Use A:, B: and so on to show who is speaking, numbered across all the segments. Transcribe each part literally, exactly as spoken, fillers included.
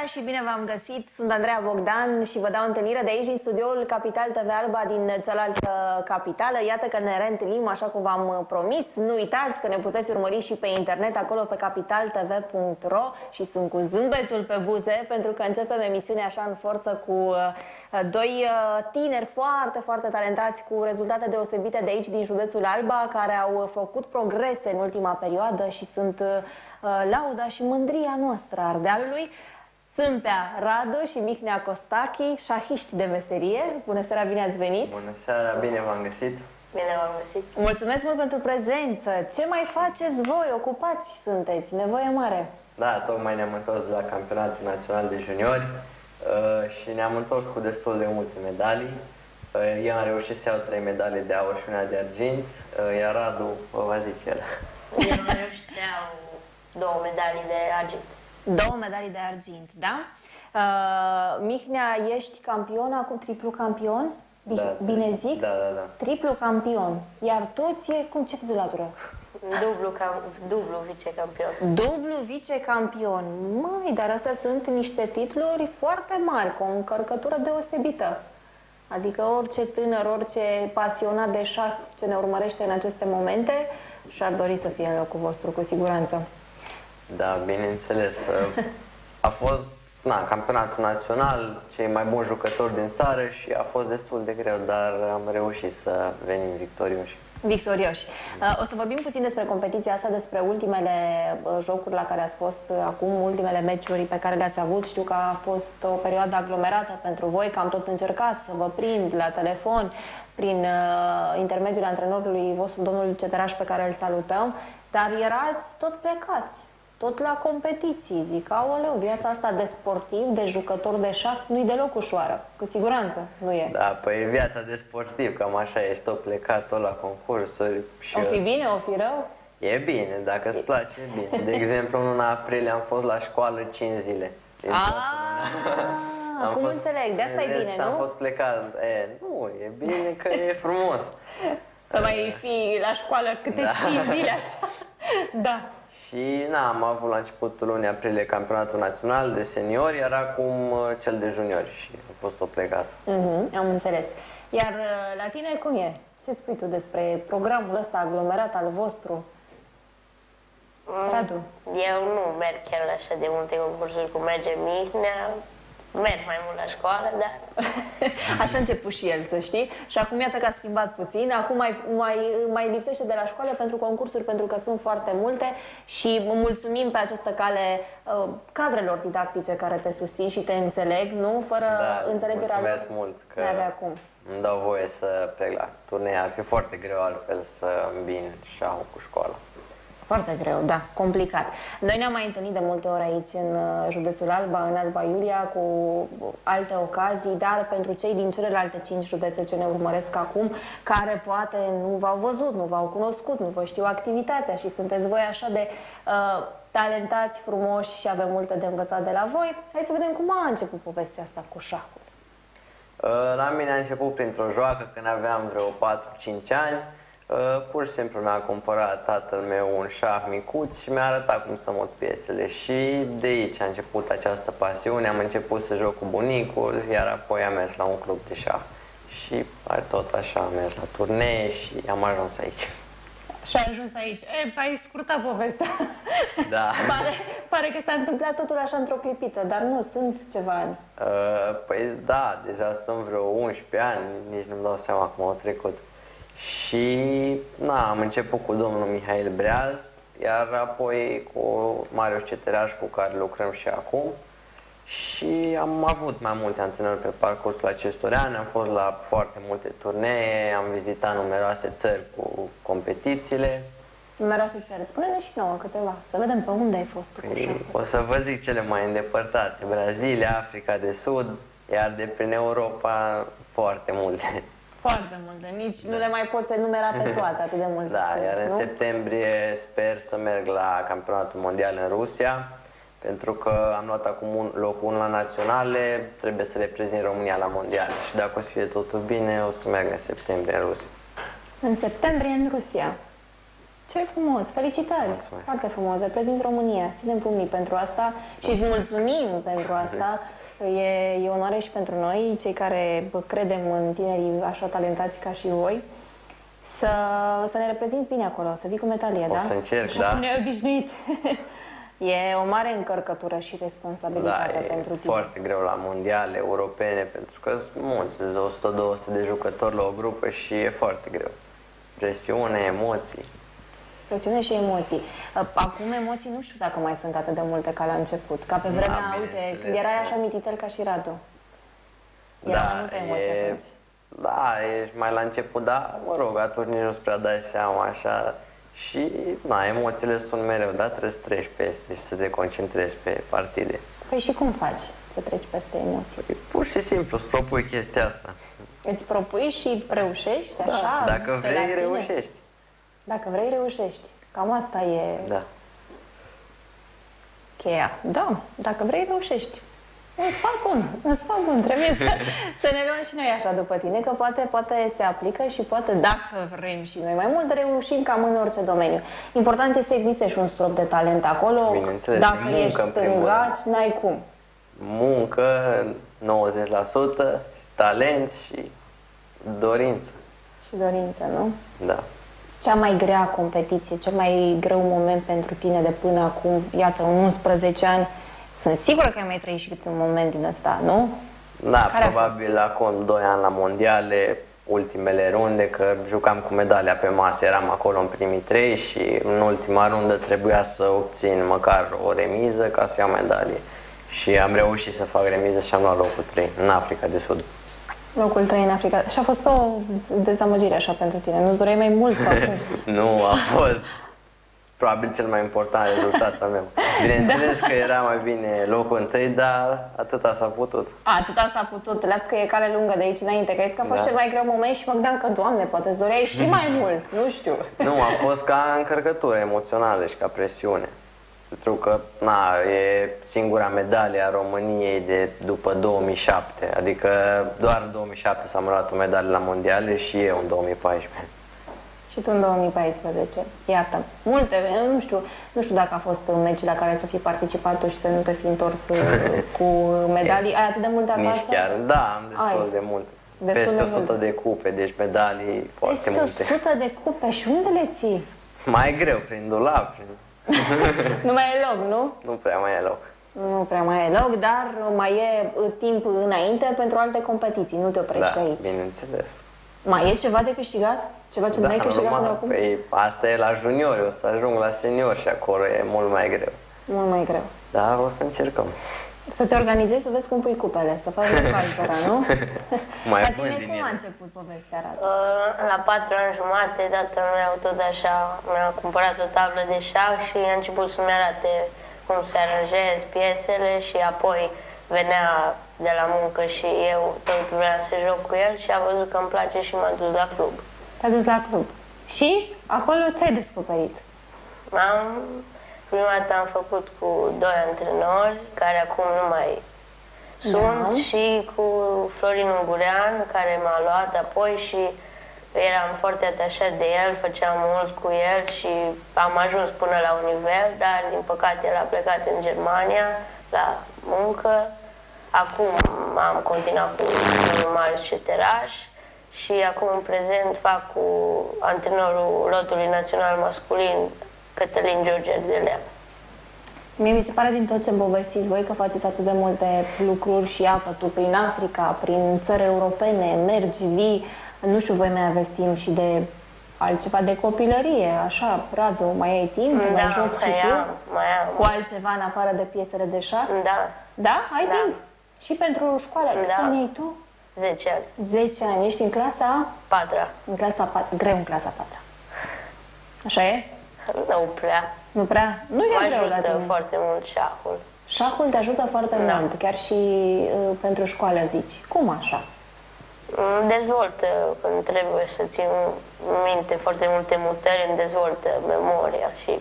A: și bine v-am găsit! Sunt Andreea Bogdan și vă dau întâlnire de aici, din studioul Capital T V Alba, din cealaltă capitală. Iată că ne reîntâlnim așa cum v-am promis. Nu uitați că ne puteți urmări și pe internet, acolo pe capital t v punct ro, și sunt cu zâmbetul pe buze, pentru că începem emisiunea așa în forță cu doi tineri foarte, foarte talentați, cu rezultate deosebite de aici, din județul Alba, care au făcut progrese în ultima perioadă și sunt lauda și mândria noastră a Ardealului. Sâmpea Radu și Mihnea Costachi, șahiști de meserie. Bună seara, bine ați venit!
B: Bună seara, bine v-am găsit!
C: Bine v-am găsit!
A: Mulțumesc mult pentru prezență! Ce mai faceți voi? Ocupați sunteți, nevoie mare!
B: Da, tocmai ne-am întors de la Campionatul Național de Juniori uh, și ne-am întors cu destul de multe medalii. Uh, eu am reușit să iau trei medalii de aur și una de argint, uh, iar Radu, vă va zice el.
C: Eu am reușit să iau două medalii de argint.
A: Două medalii de argint, da? Uh, Mihnea, ești campion, acum triplu campion?
B: Da,
A: bine zic?
B: Da, da, da.
A: Triplu campion. Iar tu ție, cum, ce titulatură?
C: Dublu, cam, dublu vicecampion.
A: Dublu vicecampion. Măi, dar astea sunt niște titluri foarte mari, cu o încărcătură deosebită. Adică orice tânăr, orice pasionat de șah ce ne urmărește în aceste momente și-ar dori să fie în locul vostru, cu siguranță.
B: Da, bineînțeles. A fost na, campionatul național, cei mai buni jucători din țară și a fost destul de greu, dar am reușit să venim victorioși.
A: Victorioși. O să vorbim puțin despre competiția asta, despre ultimele jocuri la care ați fost acum, ultimele meciuri pe care le-ați avut. Știu că a fost o perioadă aglomerată pentru voi, că am tot încercat să vă prind la telefon prin intermediul antrenorului vostru, domnul Ceteraș, pe care îl salutăm, dar erați tot plecați. Tot la competiții, zic, aoleu, viața asta de sportiv, de jucător de șah, nu-i deloc ușoară. Cu siguranță nu e.
B: Da, păi viața de sportiv, cam așa, ești tot plecat, tot la concursuri. Și
A: o fi bine, o fi rău?
B: E bine, dacă îți place, e bine. De exemplu, în luna aprilie am fost la școală cinci zile.
A: Aaaa, cum înțeleg, de asta e bine, nu?
B: Am fost plecat, e, nu, e bine că e frumos.
A: Să mai fi la școală câte cinci zile, așa. Da.
B: Și na, am avut la începutul lunii aprilie campionatul național de seniori, iar acum cel de juniori și a fost o plecată.
A: Uh-huh, am înțeles. Iar la tine cum e? Ce spui tu despre programul ăsta aglomerat al vostru?
C: Mm,
A: Radu?
C: Eu nu merg chiar la așa de multe concursuri cum merge Mihnea. Merg mai mult la școală, dar...
A: Așa a început și el, să știi. Și acum iată că a schimbat puțin. Acum mai, mai, mai lipsește de la școală pentru concursuri, pentru că sunt foarte multe. Și mulțumim pe această cale uh, cadrelor didactice care te susțin și te înțeleg, nu? Fără
B: da,
A: înțelegerea
B: mulțumesc mult că
A: acum.
B: îmi dau voie să plec la turnee. Ar fi foarte greu altfel să îmbin șahul cu școala.
A: Foarte greu, da, complicat. Noi ne-am mai întâlnit de multe ori aici în județul Alba, în Alba Iulia, cu alte ocazii, dar pentru cei din celelalte cinci județe ce ne urmăresc acum, care poate nu v-au văzut, nu v-au cunoscut, nu vă știu activitatea și sunteți voi așa de uh, talentați, frumoși și avem multe de învățat de la voi, hai să vedem cum a început povestea asta cu șahul.
B: Uh, la mine a început printr-o joacă când aveam vreo patru cinci ani. Uh, pur și simplu mi-a cumpărat tatăl meu un șah micuț și mi-a arătat cum să mut piesele și de aici a început această pasiune. Am început să joc cu bunicul, iar apoi am mers la un club de șah și tot așa am mers la turnee și am ajuns aici.
A: Și a ajuns aici. E, ai scurtat povestea.
B: Da.
A: Pare, pare că s-a întâmplat totul așa într-o clipită, dar nu, sunt ceva ani.
B: Uh, păi da, deja sunt vreo unsprezece ani, nici nu-mi dau seama cum au trecut. Și na, am început cu domnul Mihail Breaz, iar apoi cu Marius Ceteraș, cu care lucrăm și acum. Și am avut mai mulți antrenori pe parcursul acestor ani, am fost la foarte multe turnee, am vizitat numeroase țări cu competițiile.
A: Numeroase țări, spune-ne și nouă câteva, să vedem pe unde ai fost tu cu șahul.
B: O să vă zic cele mai îndepărtate, Brazilia, Africa de Sud, iar de prin Europa foarte multe.
A: Foarte multe, nici da. Nu le mai poți enumera pe toate, atât de multe.
B: Da,
A: sunt,
B: iar în
A: nu?
B: septembrie sper să merg la campionatul mondial în Rusia, pentru că am luat acum un, locul unu la naționale, trebuie să reprezint România la mondiale și dacă o să fie totul bine, o să merg în septembrie în Rusia.
A: În septembrie în Rusia. Ce frumos! Felicitări!
B: Mulțumesc.
A: Foarte frumos! Reprezinți România. Ținem pumnii pentru asta și îți mulțumim pentru asta. E, e onoare și pentru noi, cei care credem în tinerii așa talentați ca și voi, să, să ne reprezinți bine acolo, să vii cu medalie,
B: O
A: da?
B: să încerc,
A: așa
B: da.
A: cum ne-ai obișnuit. E o mare încărcătură și responsabilitate
B: Da, e
A: pentru tine.
B: foarte greu la mondiale europene, pentru că sunt mulți, de o sută două sute de jucători la o grupă și e foarte greu. Presiune, emoții.
A: Presiune și emoții. Acum emoții nu știu dacă mai sunt atât de multe ca la început. Ca pe vremea,
B: Da,
A: uite,
B: bineînțeles
A: când erai
B: că-
A: așa mititel ca și Radu. Era mai multă emoție
B: e,
A: atunci.
B: da, ești mai la început, dar mă rog, atunci nici nu-ți prea dai seama așa. Și, na, emoțiile sunt mereu, da, trebuie să treci peste și să te concentrezi pe partide.
A: Păi și cum faci să treci peste emoții?
B: Păi, pur și simplu, îți propui chestia asta.
A: Îți propui și reușești așa?
B: Da, dacă
A: de la
B: vrei,
A: tine?
B: reușești.
A: Dacă vrei, reușești. Cam asta e
B: Da.
A: cheia. Da, dacă vrei, reușești. Un sfat bun, un sfat bun. Trebuie să, să ne luăm și noi așa după tine, că poate, poate se aplică și poate, dacă vrem și noi mai mult, reușim cam în orice domeniu. Important este să existe și un strop de talent acolo.
B: Bineînțeles,
A: Dacă
B: muncă,
A: ești
B: în primul
A: stângaci, n-ai cum.
B: Muncă, nouăzeci la sută, talent și dorință.
A: Și dorință, nu?
B: Da.
A: Cea mai grea competiție, cel mai greu moment pentru tine de până acum, iată, în unsprezece ani, sunt sigură că ai mai trăit și un moment din ăsta, nu?
B: Da,
A: Care a
B: probabil acum doi ani la mondiale, ultimele runde, că jucam cu medalia pe masă, eram acolo în primii trei și în ultima rundă trebuia să obțin măcar o remiză ca să iau medalie. Și am reușit să fac remiză și am luat locul trei în Africa de Sud.
A: Locul trei în Africa. Și a fost o dezamăgire așa pentru tine. Nu-ți doreai mai mult sau cum?
B: Nu, a fost probabil cel mai important rezultat al meu. Bineînțeles că era mai bine locul întâi, dar atâta s-a putut.
A: A, atâta s-a putut. Las că e cale lungă de aici înainte. Crezi că a fost
B: Da.
A: cel mai greu moment și mă gândeam că, Doamne, poate îți doreai și mai mult. Nu știu.
B: Nu, a fost ca încărcătură emoțională și ca presiune. Pentru că, na, e singura medalie a României de după două mii șapte. Adică doar în două mii șapte s-a luat o medalie la mondiale și eu în două mii paisprezece.
A: Și tu în două mii paisprezece. Iată, multe, nu știu, nu știu dacă a fost un meci la care să fi participat tu și să nu te fi întors uh, cu medalii. Ai atât de multe acasă?
B: Nici chiar, da, am destul
A: Ai.
B: de multe.
A: Destul
B: Peste
A: de
B: o sută
A: multe.
B: de cupe, deci medalii foarte
A: Este o
B: multe.
A: sută de cupe și unde le ții?
B: Mai greu, prin dulap, prin...
A: Nu mai e loc, nu?
B: nu prea mai e loc.
A: Nu prea mai e loc, dar mai e uh, timp înainte pentru alte competiții. Nu te oprești
B: Da,
A: aici.
B: bineînțeles.
A: Mai e ceva de câștigat? Ceva ce
B: Da,
A: nu ai câștigat până
B: normal.
A: acum?
B: Păi asta e la juniori, o să ajung la seniori și acolo e mult mai greu.
A: Mult mai greu.
B: Dar o să încercăm.
A: Să te organizezi, să vezi cum pui cupele, să faci altora, nu?
B: Mai
A: La
B: bun
A: tine
B: din
A: cum a
B: ele.
A: început povestea, Radu?
C: Uh, La patru ani jumate, tatăl meu tot așa mi-a cumpărat o tablă de șah și a început să-mi arate cum se aranjez piesele și apoi venea de la muncă și eu tot vreau să joc cu el și a văzut că îmi place și m-a dus la club.
A: Te-a dus la club. Și acolo ce-ai descoperit?
C: Am, prima dată am făcut cu doi antrenori, care acum nu mai sunt,
A: Da.
C: și cu Florin Ungurean, care m-a luat apoi și eram foarte atașat de el, făceam mult cu el și am ajuns până la un nivel, dar din păcate el a plecat în Germania la muncă. Acum am continuat cu domnul Marius Ceteraș și acum în prezent fac cu antrenorul lotului național masculin, Cătălin George Ardelea.
A: Mie mi se pare din tot ce povestiți voi că faceți atât de multe lucruri și iată tu prin Africa, prin țări europene, mergi, vii, nu știu, voi mai aveți timp și de altceva de copilărie, așa, Radu, mai ai timp,
C: Da,
A: mai joci și
C: mai
A: tu?
C: am, mai am.
A: Cu altceva în afară de piesele de șah?
C: Da,
A: Da? Ai
C: Da.
A: timp? Și pentru școală? Câți
C: Da.
A: ani ai tu?
C: zece ani,
A: zece ani. Ești în clasa?
C: patra.
A: În clasa patru. Greu în clasa patru. Așa e?
C: Nu prea.
A: Nu prea? Nu
C: Mă
A: e greu la
C: ajută
A: tine.
C: foarte mult șahul.
A: Șahul te ajută foarte
C: Da.
A: mult, chiar și uh, pentru școală zici. Cum așa?
C: Îmi dezvoltă, când trebuie să țin minte foarte multe mutări, îmi dezvoltă memoria și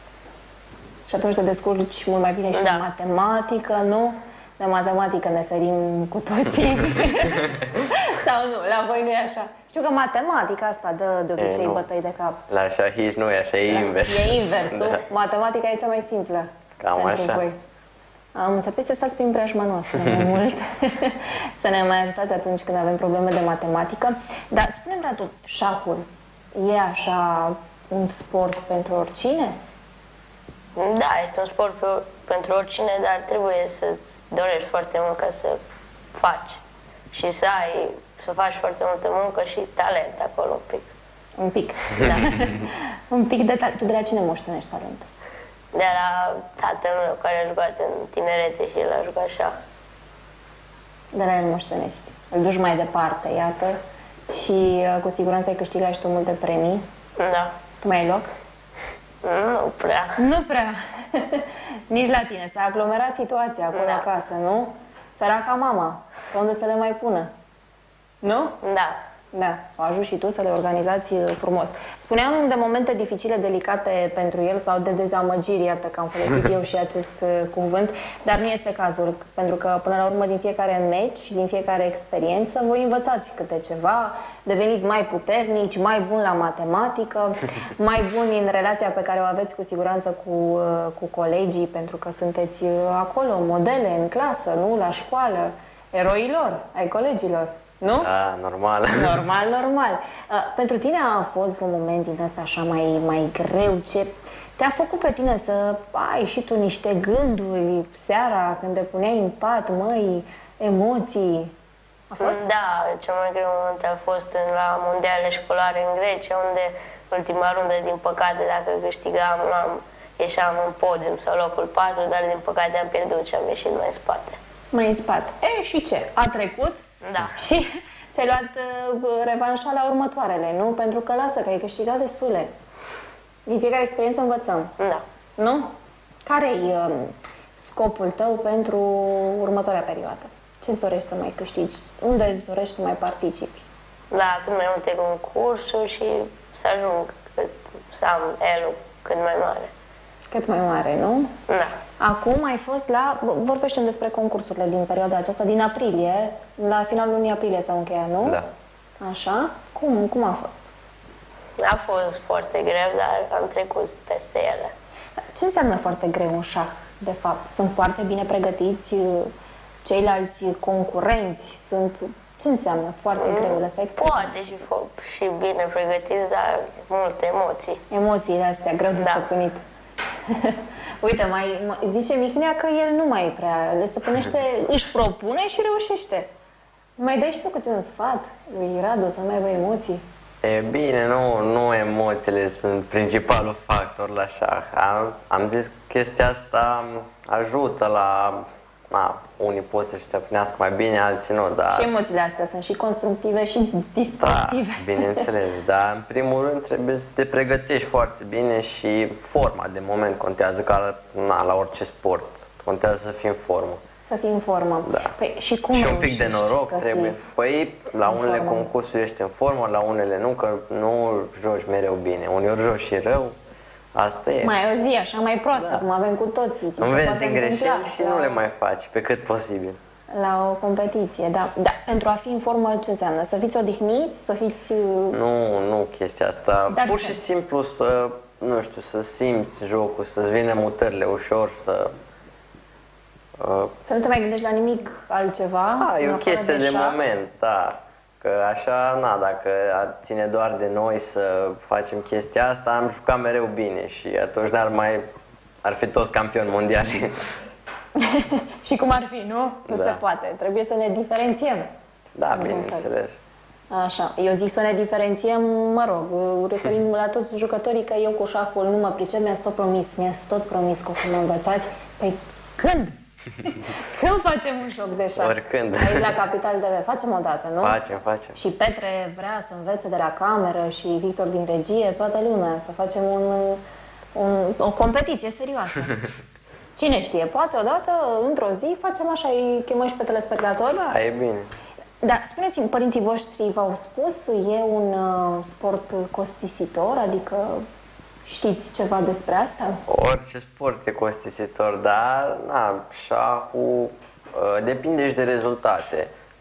A: Și atunci te descurci mult mai bine și
C: Da.
A: în matematică, nu? De matematică ne ferim cu toții. Sau nu? La voi nu e așa? Știu că matematica asta dă de obicei
B: nu.
A: bătăi de cap.
B: La șahiș nu e așa, e invers.
A: E invers, nu?
B: Da.
A: Matematica e cea mai simplă.
B: Cam
A: pentru
B: așa.
A: voi. Am înțeles să stați prin preajma noastră mai mult, să ne mai ajutați atunci când avem probleme de matematică. Dar spune-mi, Radu, șahul e așa un sport pentru oricine?
C: Da, este un sport pe, pentru oricine, dar trebuie să-ți dorești foarte mult ca să faci. Și să ai, să faci foarte multă muncă și talent acolo un pic.
A: Un pic, da. Un pic de talent. Tu de la cine moștenești talentul?
C: De la tatăl meu care a jucat în tinerețe și el a jucat șah.
A: De la el moștenești. Îl duci mai departe, iată. Și uh, cu siguranță ai câștigat și tu multe premii.
C: Da.
A: Tu mai ai loc?
C: Nu prea.
A: Nu prea. Nici la tine. S-a aglomerat situația acolo
C: Da.
A: acasă, nu? Săraca mama. Pe unde să le mai pună? Nu?
C: Da.
A: Da. O ajut și tu să le organizați uh, frumos. Spuneam de momente dificile, delicate pentru el sau de dezamăgiri, iată că am folosit eu și acest uh, cuvânt, dar nu este cazul, pentru că până la urmă din fiecare meci și din fiecare experiență voi învățați câte ceva, deveniți mai puternici, mai buni la matematică, mai buni în relația pe care o aveți cu siguranță cu, uh, cu colegii, pentru că sunteți uh, acolo, modele în clasă, nu? La școală, eroilor, ai colegilor. Nu?
B: Da, normal.
A: Normal, normal. Uh, pentru tine a fost vreun moment din ăsta așa mai, mai greu? Ce te-a făcut pe tine să ai și tu niște gânduri seara când te puneai în pat, măi, emoții? A fost?
C: Da, cel mai greu moment a fost în, la mondiale școlare în Grecia, unde ultima rundă, din păcate, dacă câștigam, am, ieșeam în podium sau locul patru, dar din păcate am pierdut și am ieșit mai în spate.
A: Mai în spate. E, și ce? A trecut?
C: Da.
A: Și ți-ai luat uh, revanșa la următoarele, nu? Pentru că lasă, că ai câștigat destule. Din fiecare experiență învățăm.
C: Da.
A: Nu? Care-i uh, scopul tău pentru următoarea perioadă? Ce-ți dorești să mai câștigi? Unde îți dorești să mai participi?
C: La cât mai multe concursuri și să ajung cât, să am elul cât mai mare.
A: Cât mai mare, nu?
C: Da.
A: Acum ai fost la... Vorbește despre concursurile din perioada aceasta, din aprilie. La finalul lunii aprilie s-au încheiat, nu?
B: Da.
A: Așa? Cum, cum a fost?
C: A fost foarte greu, dar am trecut peste ele.
A: Ce înseamnă foarte greu un șah, de fapt? Sunt foarte bine pregătiți ceilalți concurenți? Sunt... Ce înseamnă foarte greu ăsta?
C: Poate și, și bine pregătiți, dar multe emoții.
A: Emoțiile astea, greu de
C: Da.
A: stăpânit. Uite, mai, mai zice Mihnea că el nu mai prea le stăpânește, își propune și reușește. Mai dai și tu câte un sfat lui Radu să nu mai aibă emoții?
B: E bine, nu, nu emoțiile sunt principalul factor la șah. Am, am zis că chestia asta ajută la... Na, unii pot să-și stăpânească mai bine, alții nu, dar...
A: Și emoțiile astea sunt și constructive și
B: Da,
A: distractive.
B: bineînțeles, dar în primul rând trebuie să te pregătești foarte bine și forma de moment contează, ca na, la orice sport. Contează să fii în formă.
A: Să fii în formă.
B: Da.
A: Păi, și cum
B: Și un pic de
A: reușești
B: noroc
A: să
B: trebuie.
A: fii
B: Păi, la
A: în
B: unele
A: formă?
B: concursuri ești în formă, la unele nu, că nu joci mereu bine. Uneori joci și rău, asta e.
A: Mai o zi așa mai proastă,
B: Da.
A: cum avem cu toții. Ți se
B: Înveți
A: poate
B: din
A: întâmpla
B: greșeli și
A: la-
B: nu le mai faci, pe cât posibil.
A: La o competiție, da. Da. Pentru a fi în formă, ce înseamnă? Să fiți odihniți, să fiți...
B: Nu, nu chestia asta.
A: Dar
B: Pur
A: ce?
B: și simplu să, nu știu, să simți jocul, să-ți vină mutările ușor, să... Uh,
A: Să nu te mai gândești la nimic altceva.
B: a, e
A: în
B: o
A: afară
B: chestie de
A: șah.
B: moment, da. Că așa, na, dacă ar ține doar de noi să facem chestia asta, am jucat mereu bine și atunci n-ar mai... ar fi toți campioni mondiali.
A: Și cum ar fi, nu? Nu
B: Da.
A: se poate. Trebuie să ne diferențiem.
B: Da,
A: În fel.
B: bineînțeles.
A: Așa. Eu zic să ne diferențiem, mă rog, referindu-mă la toți jucătorii, că eu cu șahul nu mă pricep, mi-ați tot promis, mi-ați tot promis că o să mă învățați. Păi când? Când facem un joc de șah?
B: Oricând.
A: Aici la Capital T V. Facem o dată, nu?
B: Facem, facem.
A: Și Petre vrea să învețe de la cameră și Victor din regie, toată lumea, să facem un, un, o competiție serioasă. Cine știe, poate odată, într-o zi, facem așa, îi chemăm și pe telespectatori.
B: Da, e bine.
A: Dar spuneți-mi, părinții voștri v-au spus, e un uh, sport costisitor, adică știți ceva despre asta?
B: Orice sport e costisitor, dar na, șahul uh, depinde și de rezultate.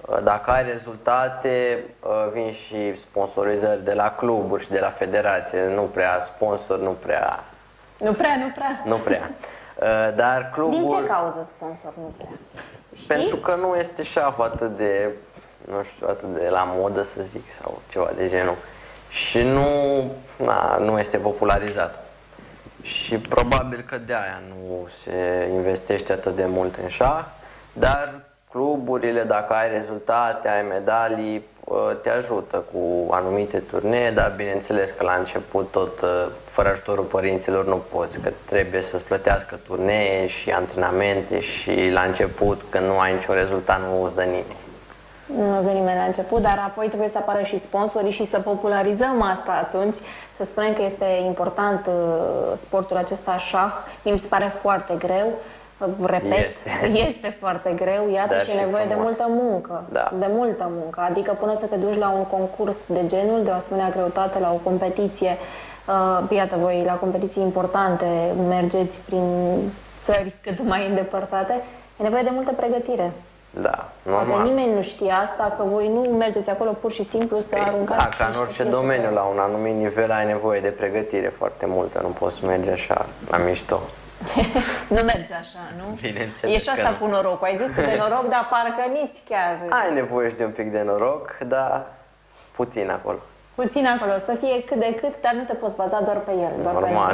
B: Dacă ai rezultate, vin și sponsorizări de la cluburi și de la federație. Nu prea sponsor, nu prea...
A: Nu prea, nu prea.
B: Nu prea. Dar clubul...
A: Din ce cauză sponsor nu prea? Știi?
B: Pentru că nu este șahul atât de, nu știu, atât de la modă, să zic, sau ceva de genul. Și nu, na, nu este popularizat. Și probabil că de aia nu se investește atât de mult în șah, dar cluburile, dacă ai rezultate, ai medalii, te ajută cu anumite turnee, dar bineînțeles că la început tot fără ajutorul părinților nu poți, că trebuie să-ți plătească turnee și antrenamente și la început, când nu ai niciun rezultat, nu îți dă nimeni.
A: Nu vine nimeni la început, dar apoi trebuie să apară și sponsorii și să popularizăm asta atunci, să spunem că este important sportul acesta șah. Mi se pare foarte greu, repet, este, este foarte greu, iată, dar și e nevoie frumos. de multă muncă,
B: da.
A: de multă muncă, adică până să te duci la un concurs de genul, de o asemenea greutate, la o competiție, uh, iată, voi la competiții importante mergeți prin țări cât mai îndepărtate, e nevoie de multă pregătire.
B: Da, normal.
A: Poate nimeni nu știe asta, că voi nu mergeți acolo pur și simplu să
B: Ei,
A: aruncați.
B: Da, ca în orice domeniu, la un anumit nivel ai nevoie de pregătire foarte multă, nu poți să mergi așa, la mișto.
A: Nu merge așa, nu?
B: Bineînțeles.
A: E și asta cu norocul. Ai zis tu de noroc, dar parcă nici chiar.
B: Ai nevoie și de un pic de noroc, dar puțin acolo.
A: Puțin acolo, să fie cât de cât, dar nu te poți baza doar pe el. Doar
B: Normal.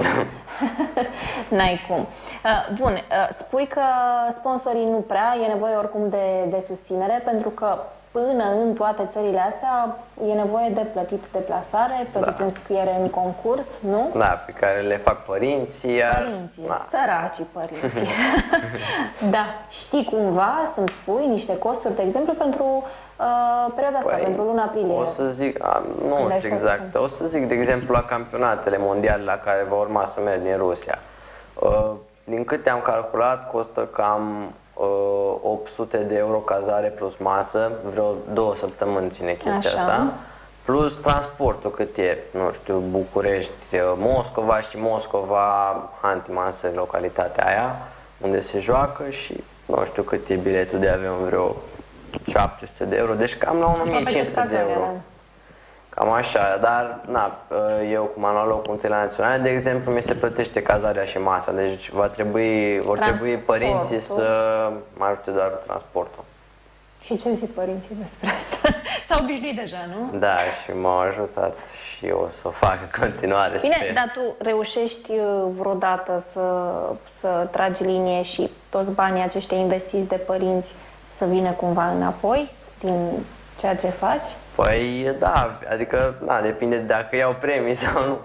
A: N-ai cum. Bun, spui că sponsorii nu prea, e nevoie oricum de, de susținere, pentru că până în toate țările astea e nevoie de plătit deplasare, plătit da. înscriere în concurs, nu?
B: Da, pe care le fac părinții. Iar...
A: Părinții, da. Săracii părinții. Da, știi cumva să-mi spui niște costuri, de exemplu, pentru uh, perioada asta, păi, pentru luna aprilie?
B: O să zic, a, nu știu exact, o să zic, de exemplu, la campionatele mondiale la care va urma să merg din Rusia. Uh, din câte am calculat, costă cam opt sute de euro cazare plus masă, vreo două săptămâni ține chestia
A: Așa.
B: asta, plus transportul cât e, nu știu, București, Moscova și Moscova, Hantimansa, localitatea aia, unde se joacă și nu știu cât e biletul de avion, vreo șapte sute de euro, deci cam la o mie cinci sute de euro. Cam așa, dar na, eu cum am luat locul întâi la naționale, de exemplu, mi se plătește cazarea și masa, deci va trebui, vor trebui părinții să mă ajute doar cu transportul.
A: Și ce zic părinții despre asta? S-au obișnuit deja, nu?
B: Da, și m-au ajutat și eu o să o fac în continuare.
A: Bine,
B: sper.
A: dar tu reușești vreodată să, să tragi linie și toți banii aceștia investiți de părinți să vină cumva înapoi din ceea ce faci?
B: Păi da, adică da, depinde dacă iau premii sau nu.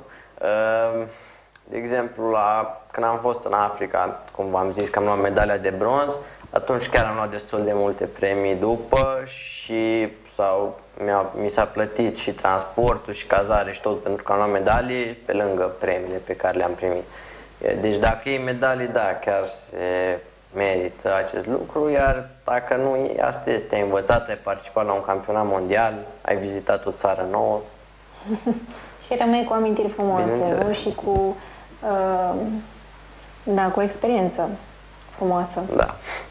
B: De exemplu, la, când am fost în Africa, cum v-am zis că am luat medalia de bronz, atunci chiar am luat destul de multe premii după și sau mi s-a plătit și transportul și cazare și tot pentru că am luat medalii pe lângă premiile pe care le-am primit. Deci dacă iei medalii, da, chiar se merită acest lucru, iar dacă nu, asta este, ai învățat, ai participat la un campionat mondial, ai vizitat o țară nouă.
A: Și rămâi cu amintiri frumoase, nu? Și cu, uh, da, cu experiență frumoasă.
B: Da.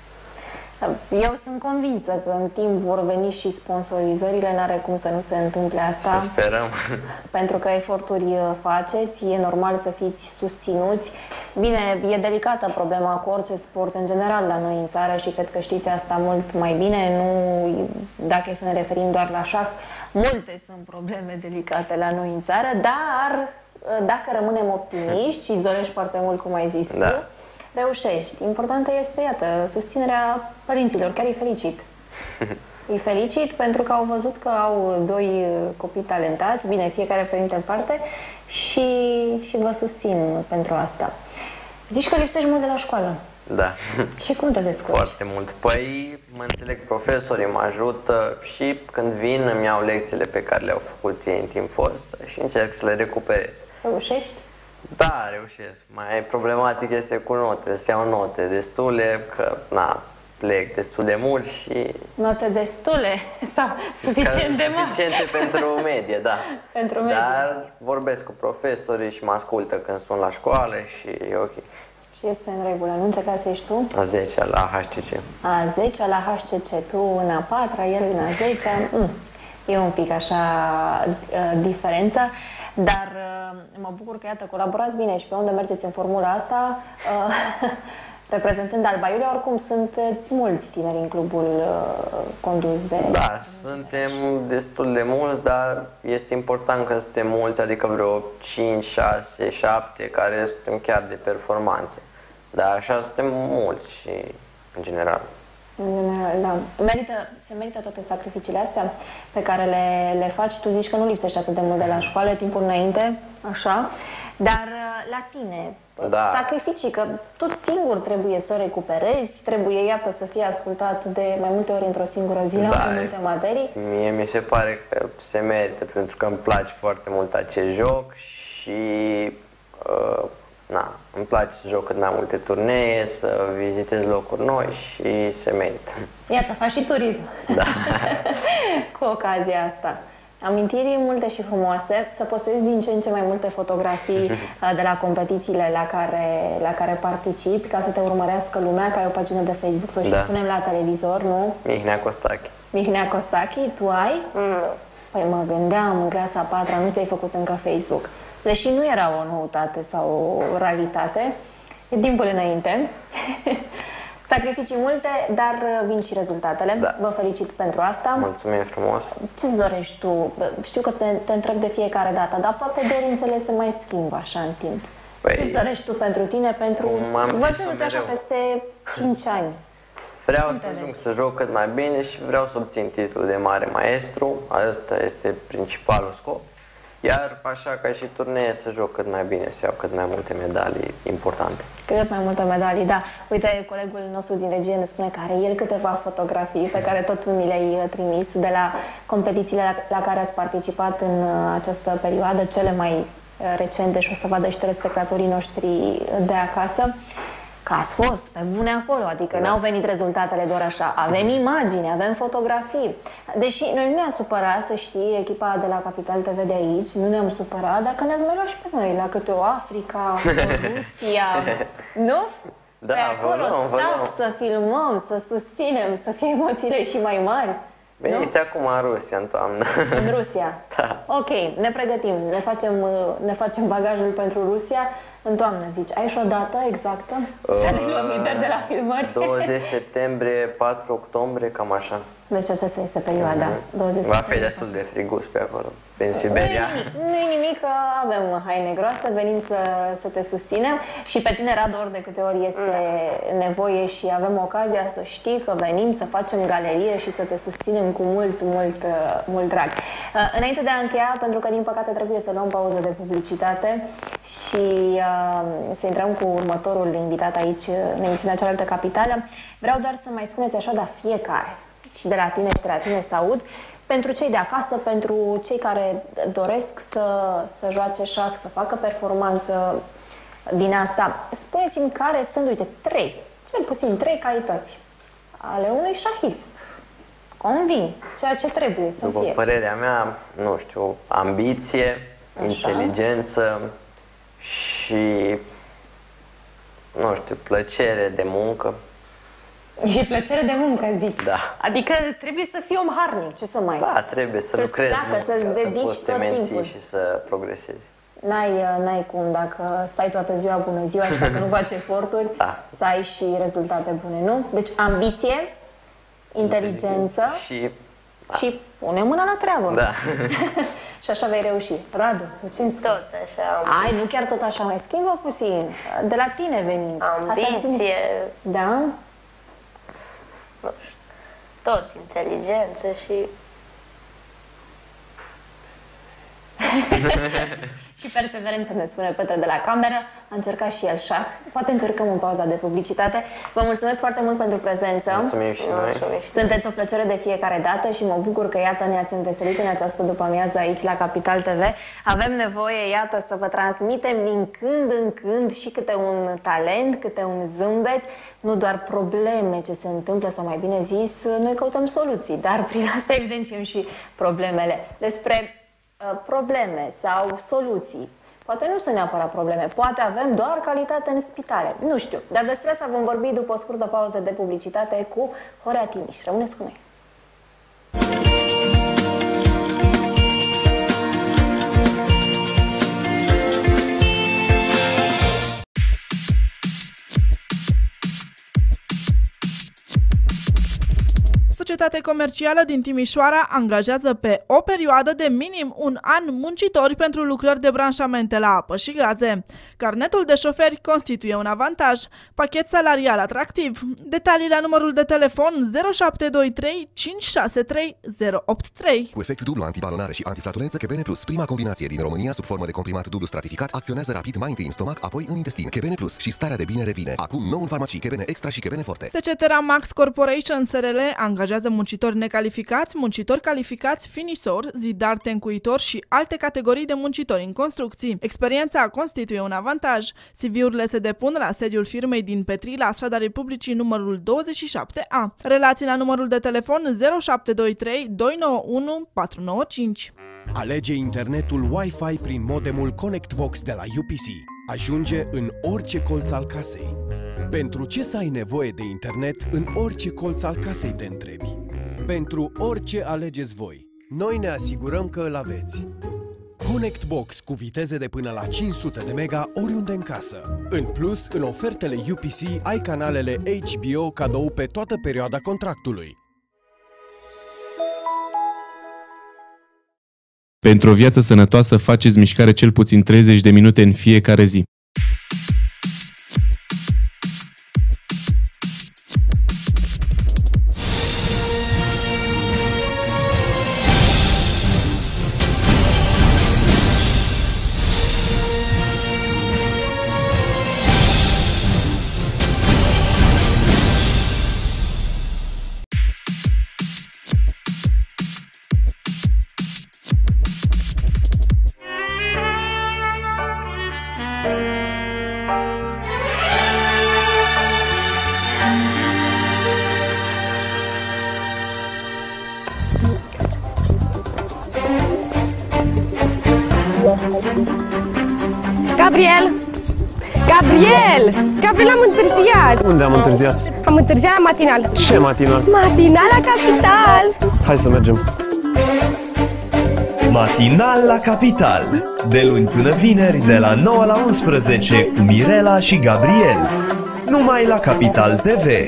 A: Eu sunt convinsă că în timp vor veni și sponsorizările, n-are cum să nu se întâmple asta.
B: Să sperăm.
A: Pentru că eforturi faceți, e normal să fiți susținuți. Bine, e delicată problema cu orice sport în general la noi în țară și cred că știți asta mult mai bine, nu dacă e să ne referim doar la șah. Multe sunt probleme delicate la noi în țară, dar dacă rămânem optimiști și îți dorești foarte mult, cum ai zis
B: da.
A: tu, reușești. Importantă este, iată, susținerea părinților. Chiar îi felicit. Îi felicit pentru că au văzut că au doi copii talentați, bine, fiecare părinte în parte, și, și vă susțin pentru asta. Zici că lipsești mult de la școală.
B: Da.
A: Și cum te descurci?
B: Foarte mult. Păi, mă înțeleg, profesorii mă ajută și când vin îmi iau lecțiile pe care le-au făcut ei în timp fost și încerc să le recuperez.
A: Reușești?
B: Da, reușesc. Mai problematic este cu notele, să iau note destule, că, na, plec destul de mult și...
A: Note destule sau suficient de mari?
B: Suficiente pentru medie, da.
A: Pentru medie.
B: Dar vorbesc cu profesorii și mă ascultă când sunt la școală și e ok.
A: Și este în regulă. Nu în ce clasă ești tu?
B: A zecea la H C C.
A: A zecea la H C C, tu în a patra, el în a zecea. Mm. E un pic așa uh, diferența, dar uh, mă bucur că, iată, colaborați bine și pe unde mergeți în formula asta, uh, reprezentând Alba Iulia. Oricum sunteți mulți tineri în clubul uh, condus de...
B: Da, suntem destul de mulți, dar este important că suntem mulți, adică vreo cinci, șase, șapte, care suntem chiar de performanțe. Dar așa suntem mulți și în general.
A: În general, da. Merită, se merită toate sacrificiile astea pe care le, le faci. Tu zici că nu lipsești atât de mult de la școală, timpul înainte, așa, dar la tine,
B: da.
A: Sacrificii, că tu singur trebuie să recuperezi, trebuie, iată, să fii ascultat de mai multe ori într-o singură zi la
B: da,
A: mai multe materii.
B: Mie mi se pare că se merită, pentru că îmi place foarte mult acest joc și uh, na, îmi place să joc cât mai multe turnee, să vizitez locuri noi și se merită.
A: Iată, faci și turism.
B: Da.
A: Cu ocazia asta. Amintiri multe și frumoase, să postezi din ce în ce mai multe fotografii de la competițiile la care, la care participi, ca să te urmărească lumea, că ai o pagină de Facebook, să o și
B: da.
A: spunem la televizor, nu?
B: Mihnea Costache.
A: Mihnea Costache, tu ai?
C: Nu.
A: Păi mă gândeam, în clasa a patra nu ți-ai făcut încă Facebook. Deși nu era o noutate sau o raritate, e timpul înainte. Sacrificii multe, dar vin și rezultatele.
B: Da.
A: Vă felicit pentru asta.
B: Mulțumim frumos.
A: Ce-ți dorești tu? Știu că te, te întreb de fiecare dată, dar poate dorințele se mai schimbă așa în timp.
B: Păi,
A: ce-ți dorești tu pentru tine, pentru... Văzându-te așa peste cinci ani.
B: Vreau să ajung să joc cât mai bine și vreau să obțin titlul de mare maestru. Asta este principalul scop. Iar așa ca și turnee să joc cât mai bine, să iau cât mai multe medalii importante.
A: Cât mai multe medalii, da. Uite, colegul nostru din regie ne spune că are el câteva fotografii pe care tot mi le-ai trimis de la competițiile la, la care ați participat în această perioadă, cele mai recente, și o să vadă și telespectatorii noștri de acasă. Că ați fost pe bune acolo, adică da. N-au venit rezultatele doar așa. Avem imagini, avem fotografii. Deși noi nu ne-am supărat, să știi, echipa de la Capital T V de aici, nu ne-am supărat, dacă ne-ați mai luat și pe noi la câte o Africa, o Rusia, nu?
B: Da,
A: pe acolo
B: vă luăm, vă
A: stau
B: luăm.
A: să filmăm, să susținem, să fie emoțiile și mai mari.
B: Veniți acum în Rusia, în toamnă.
A: În Rusia?
B: Da.
A: Ok, ne pregătim, ne facem, ne facem bagajul pentru Rusia. În toamnă, zici. Ai și o dată exactă? Să ne luăm liber de la filmări?
B: douăzeci septembrie, patru octombrie, cam așa.
A: Deci aceasta este perioada.
B: Mm-hmm.
A: douăzeci
B: Va fi destul de friguț pe acolo, pe Siberia.
A: Nu e nimic, că avem haine groase, venim să, să te susținem și pe tine, Radu, ori de câte ori este nevoie și avem ocazia să știi că venim să facem galerie și să te susținem cu mult, mult, mult drag. Înainte de a încheia, pentru că din păcate trebuie să luăm pauză de publicitate și uh, să intrăm cu următorul invitat aici în emisiunea Cealaltă Capitală, vreau doar să mai spuneți așa, dar fiecare, și de la tine și de la tine să aud, pentru cei de acasă, pentru cei care doresc să, să joace șah, să facă performanță din asta, spuneți-mi care sunt, uite, trei, cel puțin trei calități ale unui șahist convins, ceea ce trebuie să
B: După
A: fie.
B: părerea mea, nu știu, ambiție,
A: așa,
B: inteligență și, nu știu, plăcere de muncă.
A: Și plăcere de muncă, zici.
B: Da.
A: Adică trebuie să fii om harnic, ce să mai...
B: Da, trebuie să lucrezi
A: dacă,
B: mult
A: să-ți
B: ca să
A: dedici
B: poți te
A: tot
B: menții
A: timpul.
B: și să progresezi.
A: N-ai, n-ai cum, dacă stai toată ziua, bună ziua, și dacă nu faci eforturi,
B: Da.
A: să ai și rezultate bune, nu? Deci ambiție, inteligență
B: și, da.
A: și pune mâna la treabă.
B: Da.
A: Și așa vei reuși. Radu, ce îmi spui?
C: Tot așa.
A: Ai, nu chiar tot așa, mai schimbă puțin. De la tine venind.
C: Ambiție.
A: Da?
C: Nu știu, tot inteligență și...
A: Și perseverență, ne spune Petre de la cameră. A încercat și el șah. Poate încercăm în pauza de publicitate. Vă mulțumesc foarte mult pentru prezență.
B: Mulțumim și noi.
C: Mulțumim.
A: Sunteți o plăcere de fiecare dată și mă bucur că, iată, ne-ați înveselit în această după-amiază aici la Capital T V. Avem nevoie, iată, să vă transmitem din când în când și câte un talent, câte un zâmbet, nu doar probleme ce se întâmplă, sau mai bine zis, noi căutăm soluții, dar prin asta evidențiem și problemele. Despre uh, probleme sau soluții Poate nu sunt neapărat probleme, poate avem doar calitate în spitale, nu știu. Dar despre asta vom vorbi după o scurtă pauză de publicitate cu Horea Timiș. Rămâneți cu noi!
D: Societate comercială din Timișoara angajează pe o perioadă de minim un an muncitori pentru lucrări de branșamente la apă și gaze. Carnetul de șoferi constituie un avantaj, pachet salarial atractiv. Detalii la numărul de telefon zero șapte doi trei cinci șase trei zero opt trei.
E: Cu efect dublu antibalonare și antiflatulență, Chebene Plus, prima combinație din România sub formă de comprimat dublu stratificat, acționează rapid mai întâi în stomac, apoi în intestin. Chebene Plus și starea de bine revine. Acum nou în farmacii, Chebene Extra și Chebene Forte.
D: Secetera Max Corporation S R L angajează muncitori necalificați, muncitori calificați, finisori, zidari, tencuitori și alte categorii de muncitori în construcții. Experiența constituie un avantaj. C V-urile se depun la sediul firmei din Petrii, la strada Republicii numărul douăzeci și șapte A. Relații la numărul de telefon zero șapte doi trei doi nouă unu patru nouă cinci.
F: Alege internetul Wi-Fi prin modemul ConnectBox de la U P C. Ajunge în orice colț al casei. Pentru ce să ai nevoie de internet în orice colț al casei, te întrebi? Pentru orice alegeți voi. Noi ne asigurăm că îl aveți. ConnectBox cu viteze de până la cinci sute de mega oriunde în casă. În plus, în ofertele U P C ai canalele H B O cadou pe toată perioada contractului.
G: Pentru o viață sănătoasă, faceți mișcare cel puțin treizeci de minute în fiecare zi.
H: Gabriel! Gabriel! Gabriel, am întârziat!
I: Unde am întârziat?
H: Am întârziat la matinal.
I: Ce matinal?
H: Matinal la Capital!
I: Hai să mergem!
J: Matinal la Capital, de luni până vineri, de la nouă la unsprezece, cu Mirela și Gabriel. Numai la Capital T V.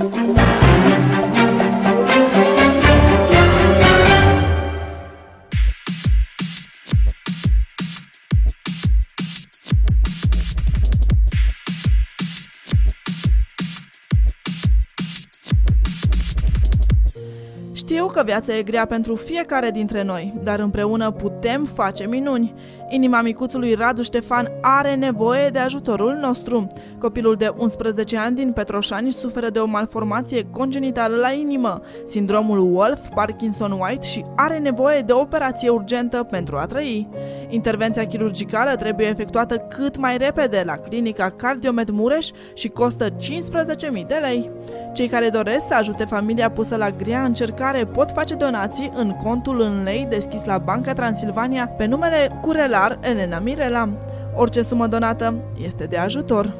D: Știu că viața e grea pentru fiecare dintre noi, dar împreună putem face minuni. Inima micuțului Radu Ștefan are nevoie de ajutorul nostru. Copilul de unsprezece ani din Petroșani suferă de o malformație congenitală la inimă, sindromul Wolff, Parkinson-White și are nevoie de o operație urgentă pentru a trăi. Intervenția chirurgicală trebuie efectuată cât mai repede la clinica Cardiomed Mureș și costă cincisprezece mii de lei. Cei care doresc să ajute familia pusă la grea încercare pot face donații în contul în lei deschis la Banca Transilvania pe numele Curelar Elena Mirela. Orice sumă donată este de ajutor.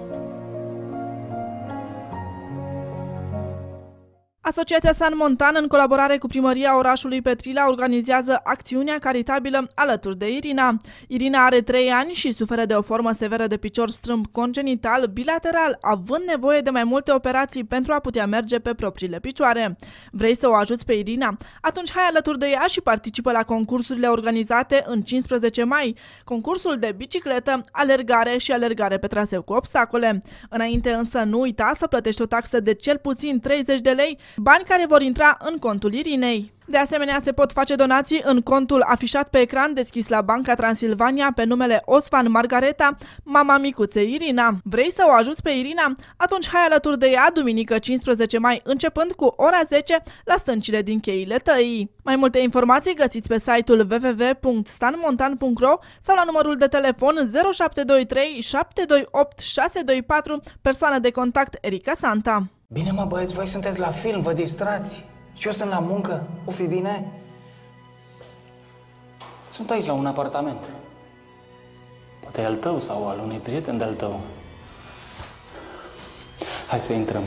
D: Asociația San Montan, în colaborare cu primăria orașului Petrila, organizează acțiunea caritabilă alături de Irina. Irina are trei ani și suferă de o formă severă de picior strâmb congenital bilateral, având nevoie de mai multe operații pentru a putea merge pe propriile picioare. Vrei să o ajuți pe Irina? Atunci hai alături de ea și participă la concursurile organizate în cincisprezece mai. Concursul de bicicletă, alergare și alergare pe traseu cu obstacole. Înainte însă nu uita să plătești o taxă de cel puțin treizeci de lei, bani care vor intra în contul Irinei. De asemenea, se pot face donații în contul afișat pe ecran deschis la Banca Transilvania pe numele Osvan Margareta, mama micuței Irina. Vrei să o ajuți pe Irina? Atunci hai alături de ea duminică cincisprezece mai începând cu ora zece la stâncile din cheile tăii. Mai multe informații găsiți pe site-ul w w w punct stanmontan punct ro sau la numărul de telefon zero șapte doi trei șapte doi opt șase doi patru, persoană de contact Erica Santa.
K: Bine mă băieți, voi sunteți la film, vă distrați. Și eu sunt la muncă, o fi bine? Sunt aici la un apartament. Poate e al tău sau al unui prieten de-al tău. Hai să intrăm.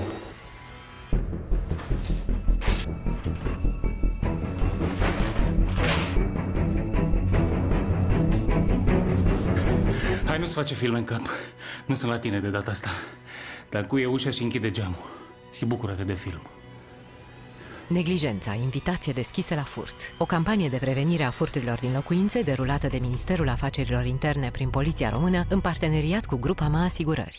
K: Hai, nu-ți face filme în cap. Nu sunt la tine de data asta. Dar cuie ușa și închide geamul. Și bucură-te de film.
I: Neglijența, invitație deschisă la furt. O campanie de prevenire a furturilor din locuințe derulată de Ministerul Afacerilor Interne prin Poliția Română în parteneriat cu Grupama Asigurări.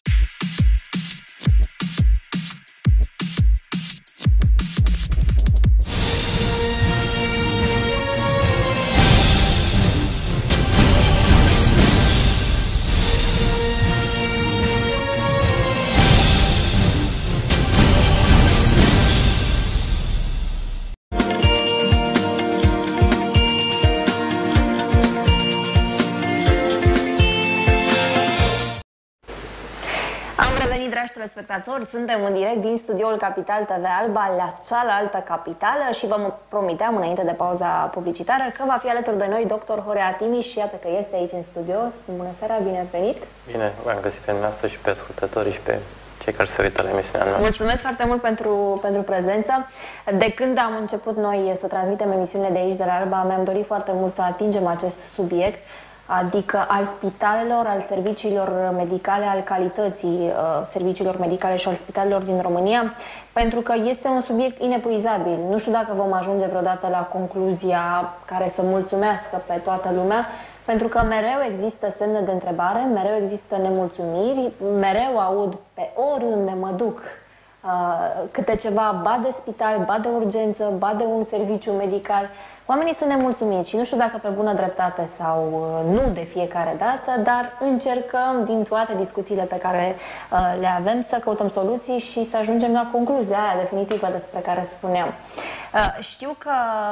A: Dragi telespectatori, suntem în direct din studioul Capital T V Alba, la cealaltă capitală, și vă promiteam înainte de pauza publicitară că va fi alături de noi doctor Horea Timiș, și iată că este aici în studio. Bună seara, bine ați venit!
B: Bine, v-am găsit pe noastră și pe ascultătorii și pe cei care se uită la emisiunea noastră.
A: Mulțumesc foarte mult pentru, pentru prezență. De când am început noi să transmitem emisiunile de aici, de la Alba, mi-am dorit foarte mult să atingem acest subiect, adică al spitalelor, al serviciilor medicale, al calității uh, serviciilor medicale și al spitalelor din România, pentru că este un subiect inepuizabil. Nu știu dacă vom ajunge vreodată la concluzia care să mulțumească pe toată lumea, pentru că mereu există semne de întrebare, mereu există nemulțumiri, mereu aud pe oriunde mă duc uh, câte ceva, ba de spital, ba de urgență, ba de un serviciu medical. Oamenii sunt nemulțumiți și nu știu dacă pe bună dreptate sau nu de fiecare dată, dar încercăm din toate discuțiile pe care uh, le avem să căutăm soluții și să ajungem la concluzia aia definitivă despre care spuneam. Uh, știu că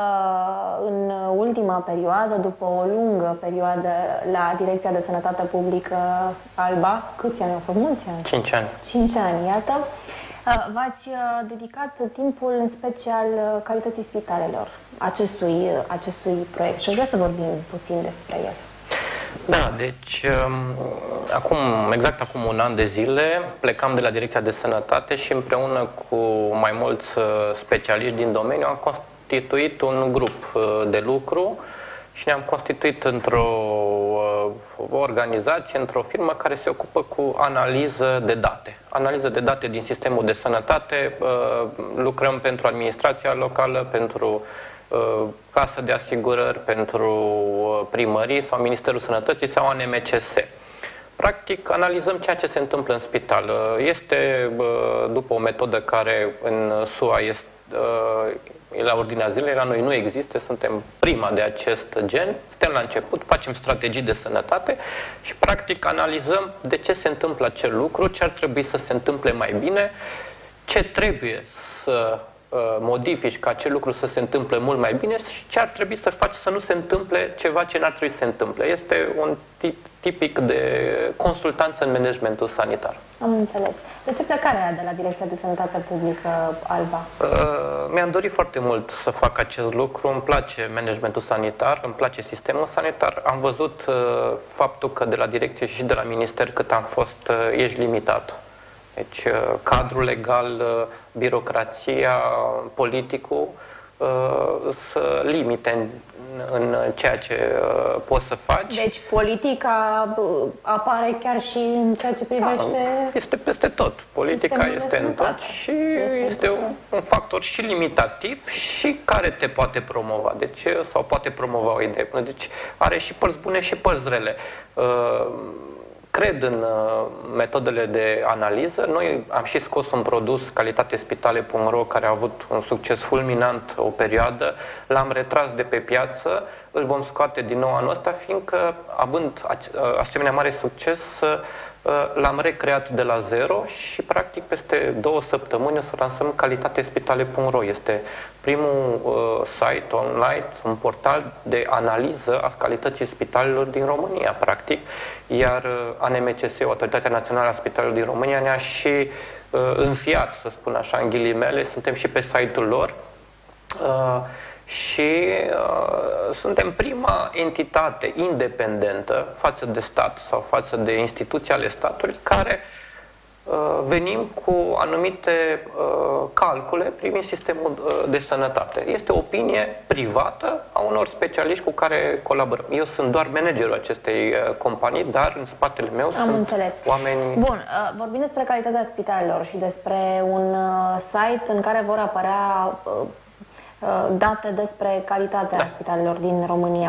A: în ultima perioadă, după o lungă perioadă la Direcția de Sănătate Publică Alba, câți ani au fost? Mulți ani?
B: Cinci ani.
A: Cinci ani, iată. V-ați dedicat timpul în special calității spitalelor, acestui, acestui proiect, și aș vrea să vorbim puțin despre el.
L: Da, deci acum, exact acum un an de zile plecam de la Direcția de Sănătate și împreună cu mai mulți specialiști din domeniu am constituit un grup de lucru și ne-am constituit într-o organizație, într-o firmă care se ocupă cu analiză de date. Analiză de date din sistemul de sănătate, lucrăm pentru administrația locală, pentru casă de asigurări, pentru primării sau Ministerul Sănătății sau A N M C S. Practic, analizăm ceea ce se întâmplă în spital. Este, după o metodă care în S U A este la ordinea zilei, la noi nu există, suntem prima de acest gen, suntem la început, facem strategii de sănătate și practic analizăm de ce se întâmplă acel lucru, ce ar trebui să se întâmple mai bine, ce trebuie să uh, modifici ca acel lucru să se întâmple mult mai bine și ce ar trebui să faci să nu se întâmple ceva ce n-ar trebui să se întâmple. Este un tip tipic de consultanță în managementul sanitar.
A: Am înțeles. De ce plecarea de la Direcția de Sănătate Publică Alba?
L: Uh, Mi-am dorit foarte mult să fac acest lucru. Îmi place managementul sanitar, îmi place sistemul sanitar. Am văzut uh, faptul că de la direcție și de la minister cât am fost, uh, ești limitat. Deci, uh, cadrul legal, uh, birocrația, politicul, uh, să limite în, în ceea ce uh, poți să faci.
A: Deci politica apare chiar și în ceea ce privește...
L: Da, este peste tot. Politica este în tot și este, este un, un factor și limitativ și care te poate promova. Deci, sau poate promova o idee. Deci are și părți bune și părți rele. Uh, Cred în uh, metodele de analiză. Noi am și scos un produs, calitatespitale punct ro, care a avut un succes fulminant o perioadă. L-am retras de pe piață, îl vom scoate din nou anul ăsta, fiindcă, având asemenea mare succes, l-am recreat de la zero și, practic, peste două săptămâni o să lansăm calitatespitale punct ro. Este primul uh, site online, un portal de analiză a calității spitalelor din România, practic, iar uh, A N M C S, Autoritatea Națională a Spitalelor din România, ne-a și uh, înfiat, să spun așa, în ghilimele, suntem și pe site-ul lor. Uh, și uh, suntem prima entitate independentă față de stat sau față de instituții ale statului care uh, venim cu anumite uh, calcule privind sistemul uh, de sănătate. Este o opinie privată a unor specialiști cu care colaborăm. Eu sunt doar managerul acestei uh, companii, dar în spatele meu
A: Am
L: sunt
A: înțeles.
L: oameni...
A: Bun, uh, vorbim despre calitatea spitalelor și despre un uh, site în care vor apărea uh, date despre calitatea da. spitalelor din România.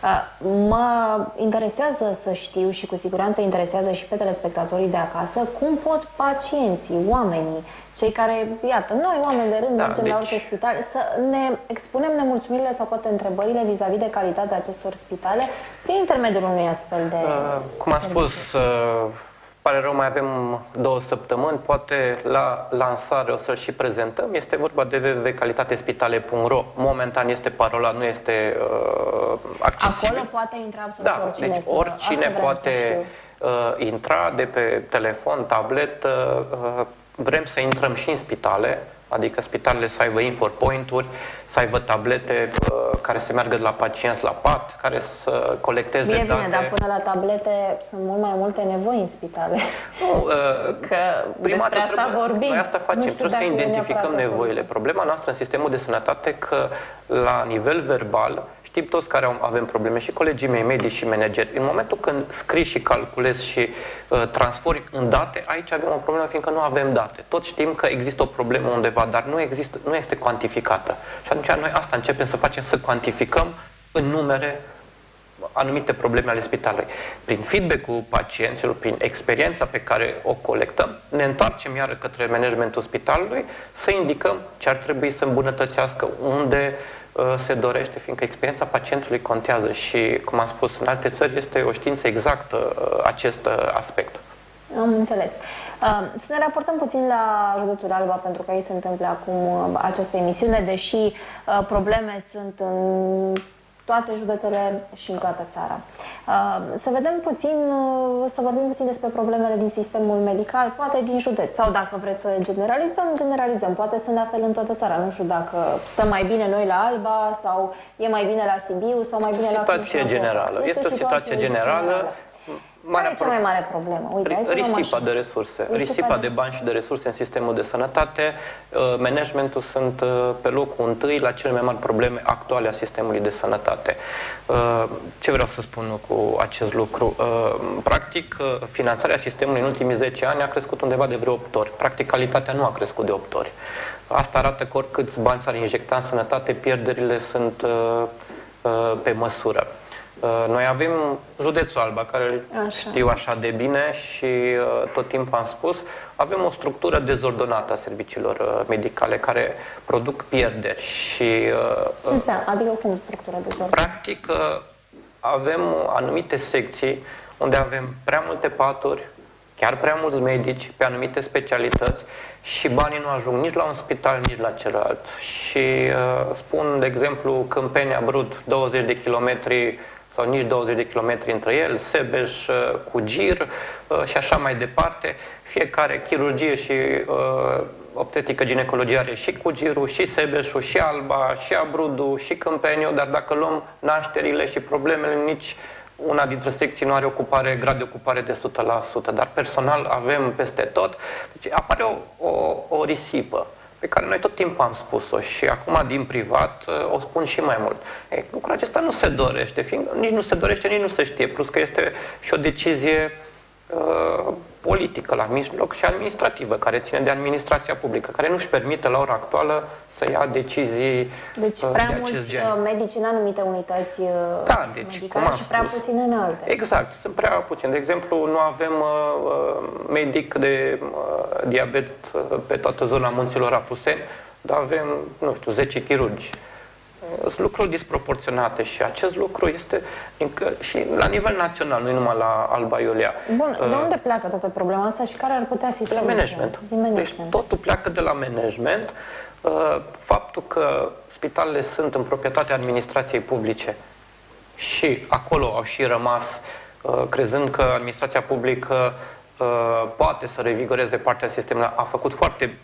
A: Mă interesează să știu și cu siguranță interesează și pe telespectatorii de acasă cum pot pacienții, oamenii, cei care, iată, noi oameni de rând da, mergem deci... la orice spital, să ne expunem nemulțumirile sau poate întrebările vis-a-vis -vis de calitatea acestor spitale prin intermediul unui astfel de... Uh,
L: cum am spus, uh, pare rău, mai avem două săptămâni, poate la lansare o să-l și prezentăm. Este vorba de w w w punct calitatespitale punct ro. Momentan este parola, nu este uh, accesibil.
A: Acolo poate intra absolut
L: da,
A: oricine.
L: Deci oricine poate uh, intra de pe telefon, tablet. Uh, vrem să intrăm și în spitale, adică spitalele să aibă infopoint-uri, să aibă tablete uh, care să meargă de la pacienți la pat, care să colecteze
A: bine,
L: date.
A: Bine, dar până la tablete sunt mult mai multe nevoi în spitale.
L: Nu, uh,
A: că
L: prima
A: despre asta
L: trebuie,
A: vorbim.
L: Noi asta facem, trebuie să identificăm nevoile. Problema noastră în sistemul de sănătate că la nivel verbal știm toți care avem probleme, și colegii mei, medici și manageri. În momentul când scrii și calculezi și uh, transformi în date, aici avem o problemă, fiindcă nu avem date. Toți știm că există o problemă undeva, dar nu, există, nu este cuantificată. Și atunci noi asta începem să facem, să cuantificăm în numere anumite probleme ale spitalului. Prin feedback-ul pacienților, prin experiența pe care o colectăm, ne întoarcem iară către managementul spitalului să indicăm ce ar trebui să îmbunătățească, unde se dorește, fiindcă experiența pacientului contează și, cum am spus, în alte țări este o știință exactă acest aspect.
A: Am înțeles. Să ne raportăm puțin la județul Alba, pentru că aici se întâmplă acum această emisiune, deși probleme sunt în toate județele și în toată țara. Să vedem puțin, să vorbim puțin despre problemele din sistemul medical, poate din județ, sau dacă vreți să generalizăm, generalizăm. Poate sunt la fel în toată țara. Nu știu dacă stăm mai bine noi la Alba, sau e mai bine la Sibiu, sau mai bine la Cluj.
L: Situație generală. Este o situație generală.
A: Care e cea mai mare problemă? Uite,
L: risipa de resurse, risipa, risipa de bani și de resurse în sistemul de sănătate. Managementul sunt pe locul întâi la cele mai mari probleme actuale a sistemului de sănătate. Ce vreau să spun cu acest lucru? Practic, finanțarea sistemului în ultimii zece ani a crescut undeva de vreo opt ori. Practic, calitatea nu a crescut de opt ori. Asta arată că oricâți bani s-ar injecta în sănătate, pierderile sunt pe măsură. Noi avem județul Alba, care îl știu așa de bine și tot timpul am spus, avem o structură dezordonată a serviciilor medicale care produc pierderi și...
A: Ce înseamnă? Adică cum structura dezordonată?
L: Practic, avem anumite secții unde avem prea multe paturi, chiar prea mulți medici pe anumite specialități și banii nu ajung nici la un spital, nici la celălalt. Și uh, spun, de exemplu, Câmpenia Brud, douăzeci de kilometri sau nici douăzeci de kilometri între el, Sebeș cu Gir și așa mai departe. Fiecare chirurgie și uh, obstetrică ginecologie are și cu Girul, și Sebeșul, și Alba, și Abrudu, și Câmpeniu, dar dacă luăm nașterile și problemele, nici una dintre secții nu are ocupare, grad de ocupare de o sută la sută, dar personal avem peste tot. Deci apare o, o, o risipă pe care noi tot timpul am spus-o și acum din privat o spun și mai mult. Ei, lucrul acesta nu se dorește, fiindcă nici nu se dorește, nici nu se știe, plus că este și o decizie uh, politică la mijloc și administrativă, care ține de administrația publică, care nu-și permite la ora actuală să ia decizii
A: deci,
L: uh,
A: prea
L: de
A: mulți
L: acest gen.
A: medici în anumite unități
L: da, deci,
A: medicale și prea puțin în alte.
L: Exact, sunt prea puțin. De exemplu, nu avem uh, medic de uh, diabet uh, pe toată zona Munților Apuseni, dar avem, nu știu, zece chirurgi. Sunt lucruri disproporționate și acest lucru este încă, și la nivel național, nu numai la Alba Iulia.
A: Bun, de unde pleacă toată problema asta și care ar putea fi
L: la management. management. Deci totul pleacă de la management. Faptul că spitalele sunt în proprietatea administrației publice și acolo au și rămas crezând că administrația publică poate să revigoreze partea sistemului, a făcut foarte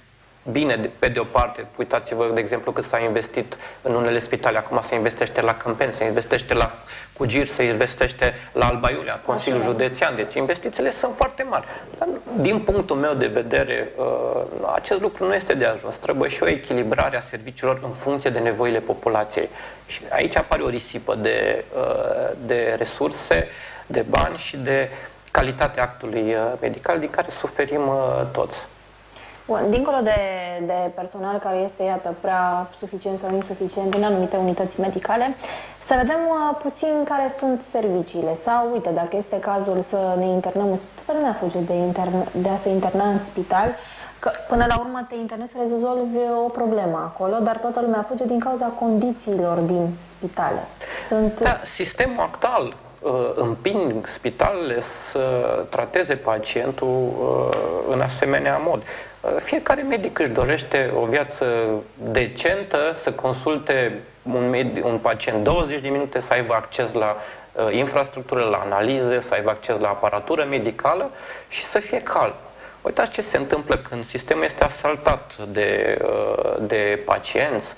L: bine pe de o parte. Uitați-vă, de exemplu, cât s-a investit în unele spitale, acum se investește la Câmpeni, se investește la Cugir, se investește la Alba Iulia, Consiliul Așa. Județean, deci investițiile sunt foarte mari. Dar, din punctul meu de vedere, acest lucru nu este de ajuns. Trebuie și o echilibrare a serviciilor în funcție de nevoile populației. Și aici apare o risipă de, de resurse, de bani și de calitatea actului medical din care suferim toți.
A: Bun, dincolo de, de personal care este, iată, prea suficient sau insuficient în anumite unități medicale, să vedem uh, puțin care sunt serviciile. Sau, uite, dacă este cazul să ne internăm în spital, toată lumea fuge de, interne, de a se interna în spital, că până la urmă te internezi să rezolvi o problemă acolo, dar toată lumea fuge din cauza condițiilor din spitale. Sunt...
L: Da, sistemul actual împing spitalele să trateze pacientul în asemenea mod. Fiecare medic își dorește o viață decentă, să consulte un, medic, un pacient douăzeci de minute, să aibă acces la infrastructură, la analize, să aibă acces la aparatură medicală și să fie calm. Uitați ce se întâmplă când sistemul este asaltat de, de pacienți,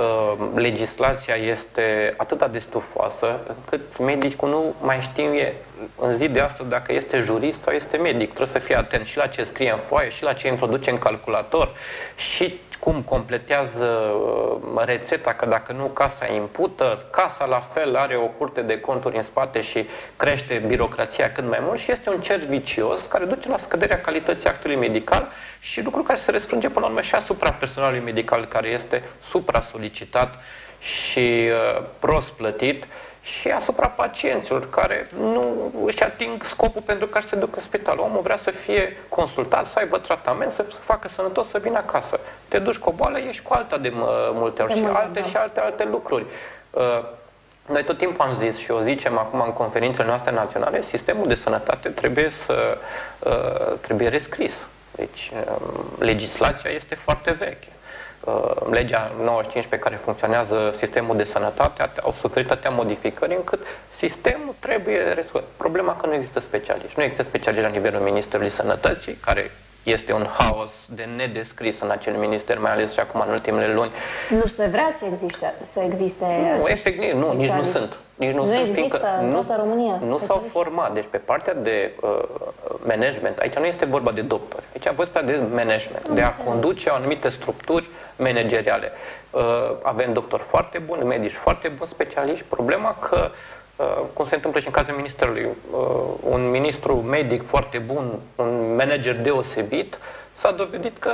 L: legislația este atât de stufoasă încât medicul nu mai știe în zi de astăzi dacă este jurist sau este medic. Trebuie să fie atent și la ce scrie în foaie, și la ce introduce în calculator, și cum completează rețeta, că dacă nu casa impută, casa la fel are o curte de conturi în spate și crește birocrația cât mai mult și este un cerc vicios care duce la scăderea calității actului medical și lucru care se răsfrânge până la urmă și asupra personalului medical care este supra-solicitat și uh, prost plătit și asupra pacienților care nu își ating scopul pentru care se duc în spital. Omul vrea să fie consultat, să aibă tratament, să se facă sănătos, să vină acasă. Te duci cu o boală, ești cu alta de multe ori de și multe, alte da. și alte alte lucruri. Uh, Noi tot timpul am zis și o zicem acum în conferințele noastre naționale, sistemul de sănătate trebuie să uh, trebuie rescris. Deci uh, legislația este foarte veche. Uh, legea nouăzeci și cinci pe care funcționează sistemul de sănătate au suferit atâtea modificări încât sistemul trebuie rescris. Problema că nu există specialiști. Nu există specialiști la nivelul Ministerului Sănătății, care este un haos de nedescris în acel minister, mai ales și acum în ultimele luni.
A: Nu se vrea să existe, să existe
L: nu, efectiv, nu, nici nu sunt. Nici nu,
A: nu
L: sunt,
A: există în toată România.
L: Nu s-au format. Deci pe partea de uh, management, aici nu este vorba de doctori, aici e vorba de management, nu de a înțeles. conduce anumite structuri manageriale. Uh, avem doctori foarte buni, medici foarte buni, specialiști. Problema că Uh, cum se întâmplă și în cazul Ministerului, uh, un ministru medic foarte bun, un manager deosebit, s-a dovedit că,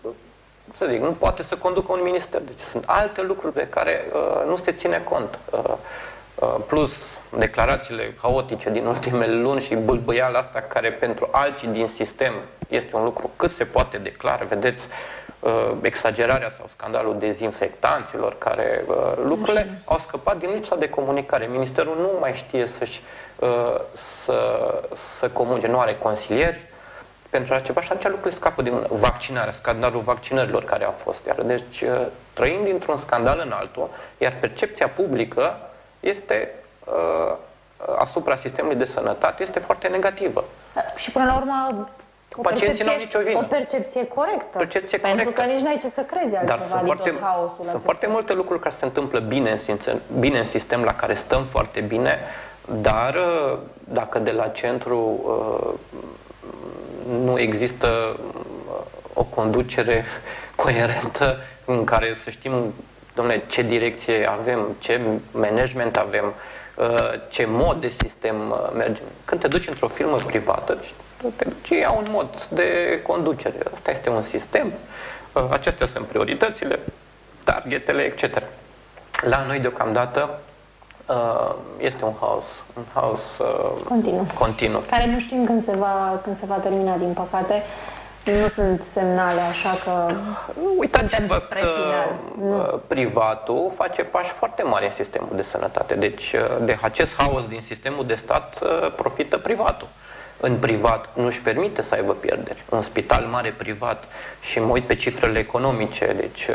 L: să zic, nu poate să conducă un minister. Deci sunt alte lucruri pe care uh, nu se ține cont. Uh, uh, plus declarațiile haotice din ultimele luni și bâlbâiala asta care pentru alții din sistem este un lucru cât se poate declara. Vedeți, uh, exagerarea sau scandalul dezinfectanților, care uh, lucrurile Așa. au scăpat din lipsa de comunicare. Ministerul nu mai știe să-și uh, să, să comunice, nu are consilieri pentru așa ceva și atunci lucrurile scapă din mână. Vaccinarea, scandalul vaccinărilor care a fost. Iar deci uh, trăim dintr-un scandal în altul, iar percepția publică este uh, asupra sistemului de sănătate este foarte negativă.
A: Și până la urmă O
L: Pacienții n-au nicio vină.
A: O percepție corectă.
L: Percepție
A: pentru
L: corectă.
A: că nici n-ai ce să crezi altceva
L: Dar
A: din
L: foarte,
A: tot haosul
L: Sunt
A: acesta.
L: foarte multe lucruri care se întâmplă bine în, sistem, bine în sistem, la care stăm foarte bine, dar dacă de la centru uh, nu există o conducere coerentă în care să știm, dom'le, ce direcție avem, ce management avem, ce mod de sistem mergem. Când te duci într-o firmă privată, te duci, ia un mod de conducere. Asta este un sistem, acestea sunt prioritățile, targetele, et cetera. La noi, deocamdată, este un haos, un haos
A: continuu.
L: continuu.
A: Care nu știm când se va, când se va termina, din păcate. Nu sunt semnale, așa că
L: uitați-vă că nu. privatul face pași foarte mari în sistemul de sănătate. Deci de acest haos din sistemul de stat profită privatul. În privat nu își permite să aibă pierderi. Un spital mare privat, și mă uit pe cifrele economice, deci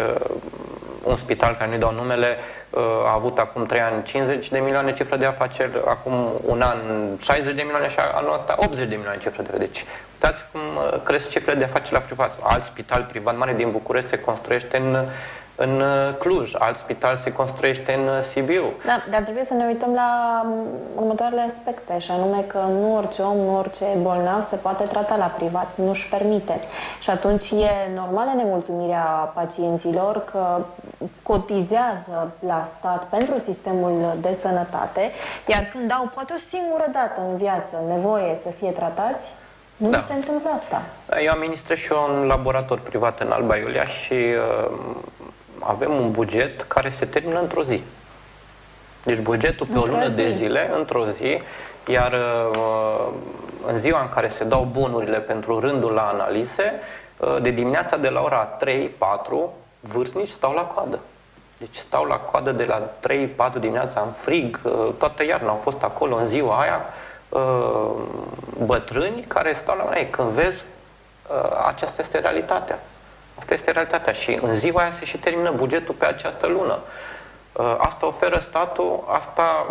L: un spital care nu-i dau numele a avut acum trei ani cincizeci de milioane cifră de afaceri, acum un an șaizeci de milioane și anul ăsta optzeci de milioane cifră de afaceri. Deci Uitați cum cresc cifrele de afaceri la privat. Alt spital privat mare din București se construiește în, în Cluj, alt spital se construiește în Sibiu.
A: Da, dar trebuie să ne uităm la următoarele aspecte, și anume că nu orice om, nu orice bolnav se poate trata la privat, nu-și permite. Și atunci e normală nemulțumirea pacienților că cotizează la stat pentru sistemul de sănătate, iar când au poate o singură dată în viață nevoie să fie tratați, nu
L: da.
A: se întâmplă asta.
L: Eu administrez și eu un laborator privat în Alba Iulia și uh, avem un buget care se termină într-o zi. Deci bugetul pe o lună de zile, într-o zi, iar uh, în ziua în care se dau bunurile pentru rândul la analize, uh, de dimineața de la ora trei patru, vârstnici stau la coadă. Deci stau la coadă de la trei patru dimineața în frig, uh, toată iarna au fost acolo în ziua aia, uh, bătrâni care stau la mână. Când vezi, uh, aceasta este realitatea. Asta este realitatea și în ziua aia se și termină bugetul pe această lună. Asta oferă statul, asta,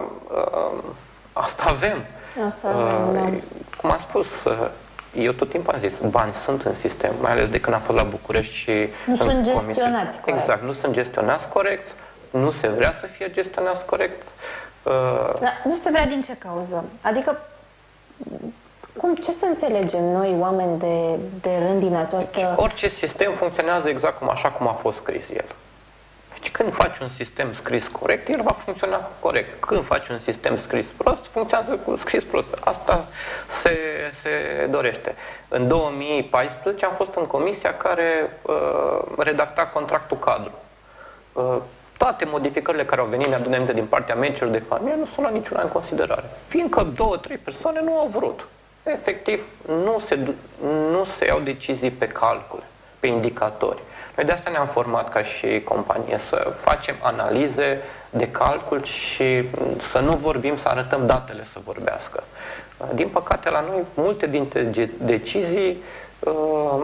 L: asta avem.
A: Asta avem, da.
L: Cum am spus, eu tot timpul am zis, bani sunt în sistem, mai ales de când am fost la București și
A: nu
L: în
A: sunt
L: comisie.
A: gestionați corect.
L: Exact, nu sunt gestionați corect, nu se vrea să fie gestionați corect.
A: Dar nu se vrea din ce cauză? Adică cum, ce să înțelegem noi, oameni de, de rând din această...
L: Deci, orice sistem funcționează exact cum așa cum a fost scris el. Deci când faci un sistem scris corect, el va funcționa corect. Când faci un sistem scris prost, funcționează cu scris prost. Asta se, se dorește. În două mii paisprezece am fost în comisia care uh, redacta contractul cadru. Uh, toate modificările care au venit, mi-aduc aminte, din partea medicilor de familie, nu s-au luat niciuna în considerare. Fiindcă două, trei persoane nu au vrut. Efectiv, nu se, nu se iau decizii pe calcule, pe indicatori. Noi de asta ne-am format ca și companie, să facem analize de calcul și să nu vorbim, să arătăm datele să vorbească. Din păcate, la noi, multe dintre decizii uh,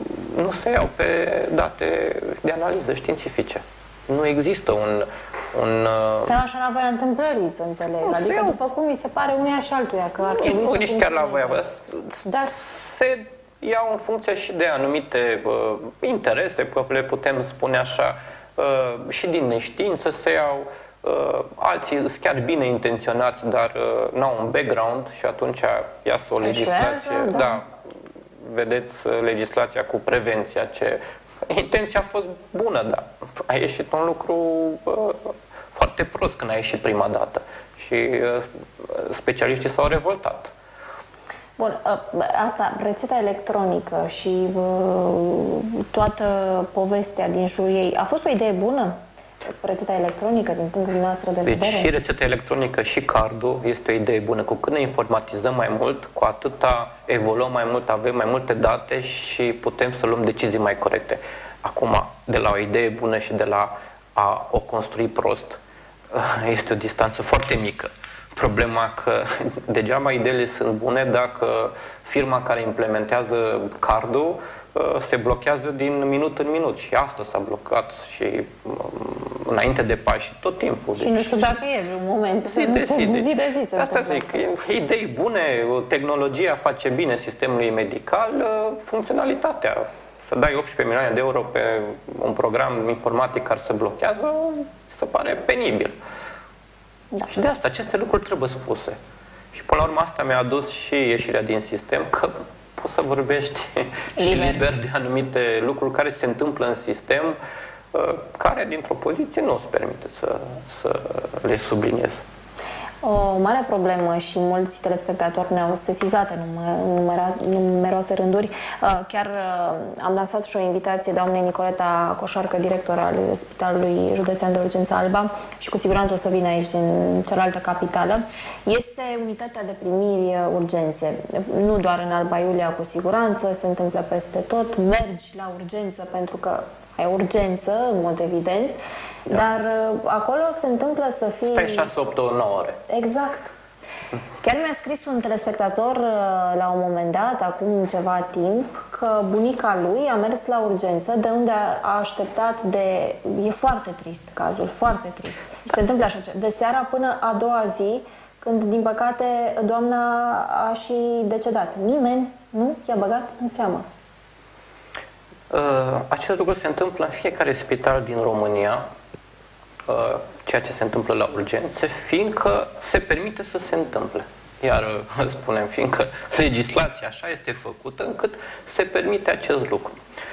L: nu se iau pe date de analiză științifice. Nu există un... un
A: se iau așa la voia întâmplării, să înțeleg. Nu, adică după cum mi se pare unuia și altuia, că ar trebui să...
L: Nici chiar la voia,
A: dar
L: se iau în funcție și de anumite uh, interese, că le putem spune așa, uh, și din neștiință se iau, uh, alții sunt chiar bine intenționați, dar uh, n-au un background și atunci iasă o legislație.
A: Da.
L: Da, vedeți legislația cu prevenția, ce... Intenția a fost bună, dar a ieșit un lucru uh, foarte prost când a ieșit prima dată și uh, specialiștii s-au revoltat.
A: Bun, asta, rețeta electronică și uh, toată povestea din jurul ei, a fost o idee bună? Rețeta electronică, din punctul noastră de vedere?
L: Deci și rețeta electronică și cardul este o idee bună. Cu cât ne informatizăm mai mult, cu atâta evoluăm mai mult, avem mai multe date și putem să luăm decizii mai corecte. Acum, de la o idee bună și de la a o construi prost, este o distanță foarte mică. Problema că degeaba ideile sunt bune dacă firma care implementează cardul se blochează din minut în minut și asta s-a blocat și înainte de Paști tot timpul.
A: Și deci, nu știu dacă e vreun moment
L: zi de zi,
A: zi, zi, de zi
L: asta zic, idei bune, tehnologia face bine sistemului medical, funcționalitatea. Să dai optsprezece milioane de euro pe un program informatic care se blochează, se pare penibil. Da. Și de asta aceste lucruri trebuie spuse. Și până la urmă asta mi-a adus și ieșirea din sistem, că poți să vorbești liber. și liber de anumite lucruri care se întâmplă în sistem, care dintr-o poziție nu îți permite să, să le subliniezi.
A: O mare problemă și mulți telespectatori ne-au sesizat în numeroase rânduri. Chiar am lansat și o invitație doamnei Nicoleta Coșarcă, director al Spitalului Județean de Urgență Alba, și cu siguranță o să vină aici din cealaltă capitală. Este unitatea de primiri urgențe. Nu doar în Alba Iulia, cu siguranță, se întâmplă peste tot. Mergi la urgență pentru că ai urgență, în mod evident, da. Dar acolo se întâmplă să fii...
L: Stai șase, opt, nouă ore.
A: Exact. Chiar mi-a scris un telespectator la un moment dat, acum ceva timp, că bunica lui a mers la urgență, de unde a așteptat de... E foarte trist cazul, foarte trist. Și se întâmplă așa, de seara până a doua zi, când, din păcate, doamna a și decedat. Nimeni nu i-a băgat în seamă?
L: Acest lucru se întâmplă în fiecare spital din România, ceea ce se întâmplă la urgențe, fiindcă se permite să se întâmple. Iar spunem, fiindcă legislația așa este făcută încât se permite acest lucru.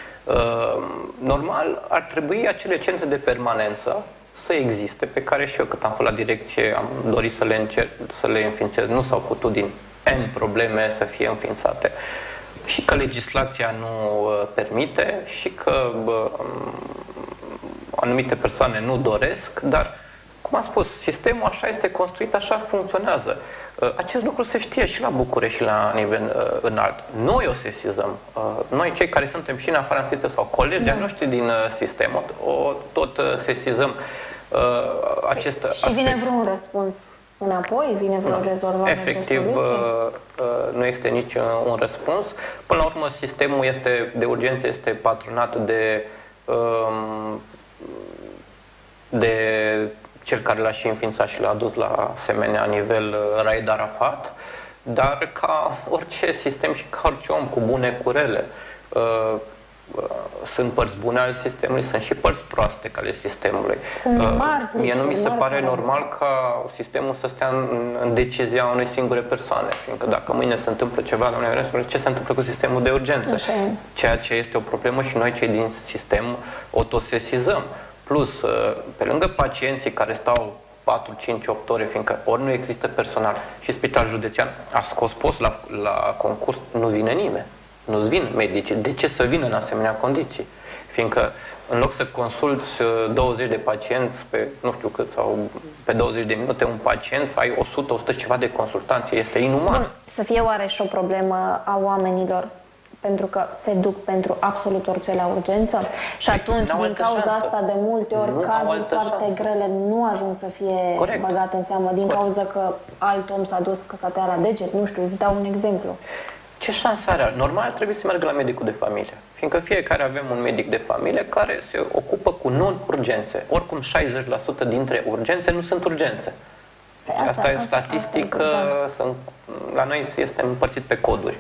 L: Normal, ar trebui acele centre de permanență să existe, pe care și eu, cât am fost la direcție, am dorit să le încerc, să le înființez. Nu s-au putut din N probleme să fie înființate. Și că legislația nu uh, permite și că uh, anumite persoane nu doresc, dar, cum am spus, sistemul așa este construit, așa funcționează. Uh, acest lucru se știe și la București și la nivel uh, înalt. Noi o sesizăm. Uh, noi, cei care suntem și în afara în sistem sau colegi de-ai noștri din uh, sistem, o tot uh, sesizăm uh, acest
A: și
L: aspect.
A: vine vreun răspuns înapoi? Vine vreo
L: nu.
A: rezolvare?
L: Efectiv, uh, uh, nu este nici uh, un răspuns. Până la urmă, sistemul este, de urgență este patronat de, um, de cel care l-a și înființat și l-a dus la asemenea nivel, uh, Raed Arafat, dar ca orice sistem și ca orice om cu bune, cu rele, uh, sunt părți bune ale sistemului, sunt și părți proaste ale sistemului.
A: Sunt mari,
L: Mie nu mi se
A: mari
L: pare
A: carențe.
L: normal ca sistemul să stea în, în decizia unei singure persoane. Fiindcă dacă mâine se întâmplă ceva, doamne, ce se întâmplă cu sistemul de urgență?
A: Așa e.
L: Ceea ce este o problemă și noi, cei din sistem, o tot sesizăm. Plus, pe lângă pacienții care stau patru, cinci, opt ore, fiindcă ori nu există personal și Spitalul Județean a scos post la, la concurs, nu vine nimeni. Nu-ți vin medici. De ce să vină în asemenea condiții? Fiindcă în loc să consulți douăzeci de pacienți pe, nu știu cât, sau pe douăzeci de minute un pacient, ai o sută, o sută ceva de consultanție. Este inuman.
A: Bun. Să fie oare și o problemă a oamenilor pentru că se duc pentru absolut orice la urgență și atunci, din cauza
L: șansă.
A: asta, de multe ori,
L: Nu au
A: cazuri
L: altă
A: foarte
L: șansă.
A: grele nu ajung să fie
L: Corect.
A: băgate în seamă, din
L: Corect.
A: cauza că alt om s-a dus, că s-a tăiat la deget, nu știu, îți dau un exemplu.
L: Ce șansă are? Normal trebuie să meargă la medicul de familie. Fiindcă fiecare avem un medic de familie care se ocupă cu non-urgențe. Oricum șaizeci la sută dintre urgențe nu sunt urgențe. Deci asta, asta e statistic, asta, asta sunt, la noi este împărțit pe coduri.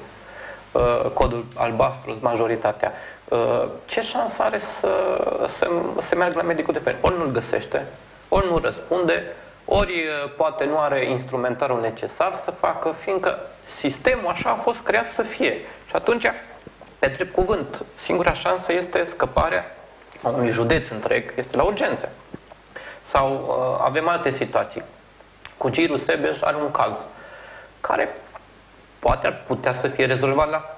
L: Codul albastru, majoritatea. Ce șansă are să, să, să meargă la medicul de familie? Ori nu-l găsește, ori nu răspunde, ori poate nu are instrumentarul necesar să facă, fiindcă sistemul așa a fost creat să fie. Și atunci, pe drept cuvânt, singura șansă este scăparea unui județ întreg, este la urgențe. Sau uh, avem alte situații. Cu Giru Sebeș are un caz care poate ar putea să fie rezolvat la,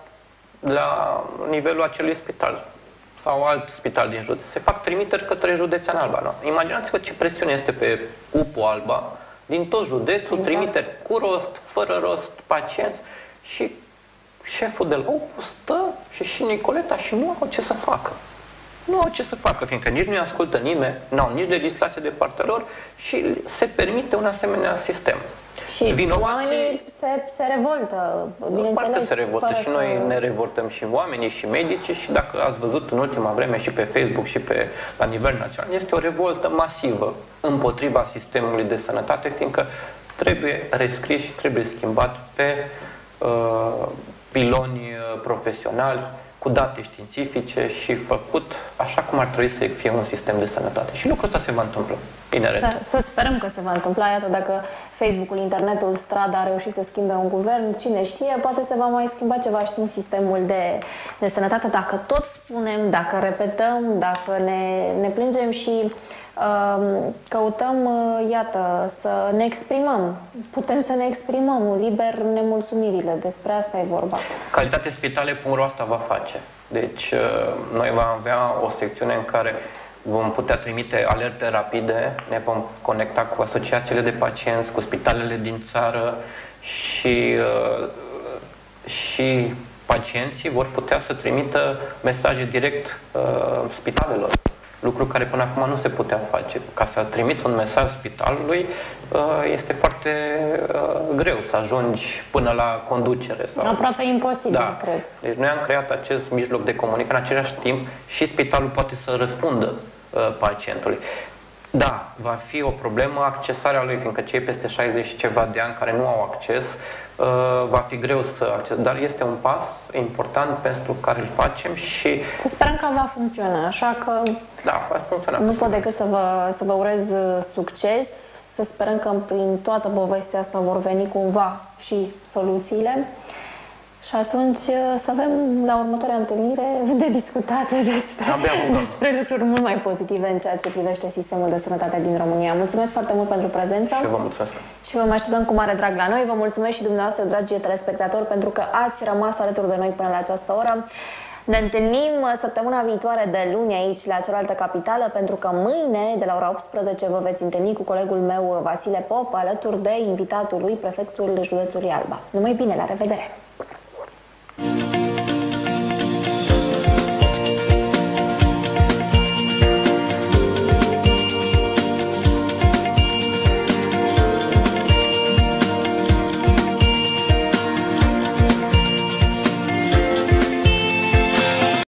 L: la nivelul acelui spital sau alt spital din județ. Se fac trimiteri către Județean Alba. Nu? Imaginați-vă ce presiune este pe U P U Alba, din tot județul, exact. Trimiteri cu rost, fără rost, pacienți și șeful de la U P U stă și și Nicoleta și nu au ce să facă. Nu au ce să facă, fiindcă nici nu-i ascultă nimeni, nu au nici legislație de partea lor și se permite un asemenea sistem.
A: Și
L: Vinovații,
A: oamenii se, se revoltă, bineînțeles.
L: se revoltă și
A: să...
L: noi ne revoltăm și oamenii și medicii și dacă ați văzut în ultima vreme și pe Facebook și pe, la nivel național, este o revoltă masivă împotriva sistemului de sănătate, fiindcă trebuie rescris și trebuie schimbat pe uh, piloni profesionali, cu date științifice și făcut așa cum ar trebui să fie un sistem de sănătate. Și lucrul ăsta se va întâmpla, inerent.
A: Să, să sperăm că se va întâmpla. Iată, dacă Facebook-ul, internetul, strada a reușit să schimbe un guvern, cine știe, poate se va mai schimba ceva și în sistemul de, de sănătate. Dacă tot spunem, dacă repetăm, dacă ne, ne plângem și uh, căutăm, uh, iată, să ne exprimăm. Putem să ne exprimăm liber nemulțumirile. Despre asta e vorba.
L: Calitatespitale punct ro asta va face. Deci noi vom avea o secțiune în care vom putea trimite alerte rapide, ne vom conecta cu asociațiile de pacienți, cu spitalele din țară și, și pacienții vor putea să trimită mesaje direct spitalelor. Lucru care până acum nu se putea face. Ca să trimiți un mesaj spitalului este foarte greu să ajungi până la conducere. Sau...
A: Aproape imposibil,
L: da.
A: cred.
L: Deci noi am creat acest mijloc de comunicare, în același timp și spitalul poate să răspundă pacientului. Da, va fi o problemă accesarea lui, fiindcă cei peste șaizeci și ceva de ani care nu au acces va fi greu să accesăm, dar este un pas important pentru care îl facem și...
A: Să sperăm că va funcționa, așa că
L: da, va funcționa.
A: Nu pot decât să vă, să vă urez succes, să sperăm că prin toată povestea asta vor veni cumva și soluțiile. Și atunci să avem la următoarea întâlnire de discutat despre, despre lucruri mult mai pozitive în ceea ce privește sistemul de sănătate din România. Mulțumesc foarte mult pentru prezență.
L: Și vă mulțumesc.
A: Și vă mai așteptăm cu mare drag la noi. Vă mulțumesc și dumneavoastră, dragi telespectatori, pentru că ați rămas alături de noi până la această oră. Ne întâlnim săptămâna viitoare de luni aici, la cealaltă capitală, pentru că mâine, de la ora optsprezece, vă veți întâlni cu colegul meu, Vasile Pop, alături de invitatul lui, prefectul județului Alba. Numai bine, la revedere!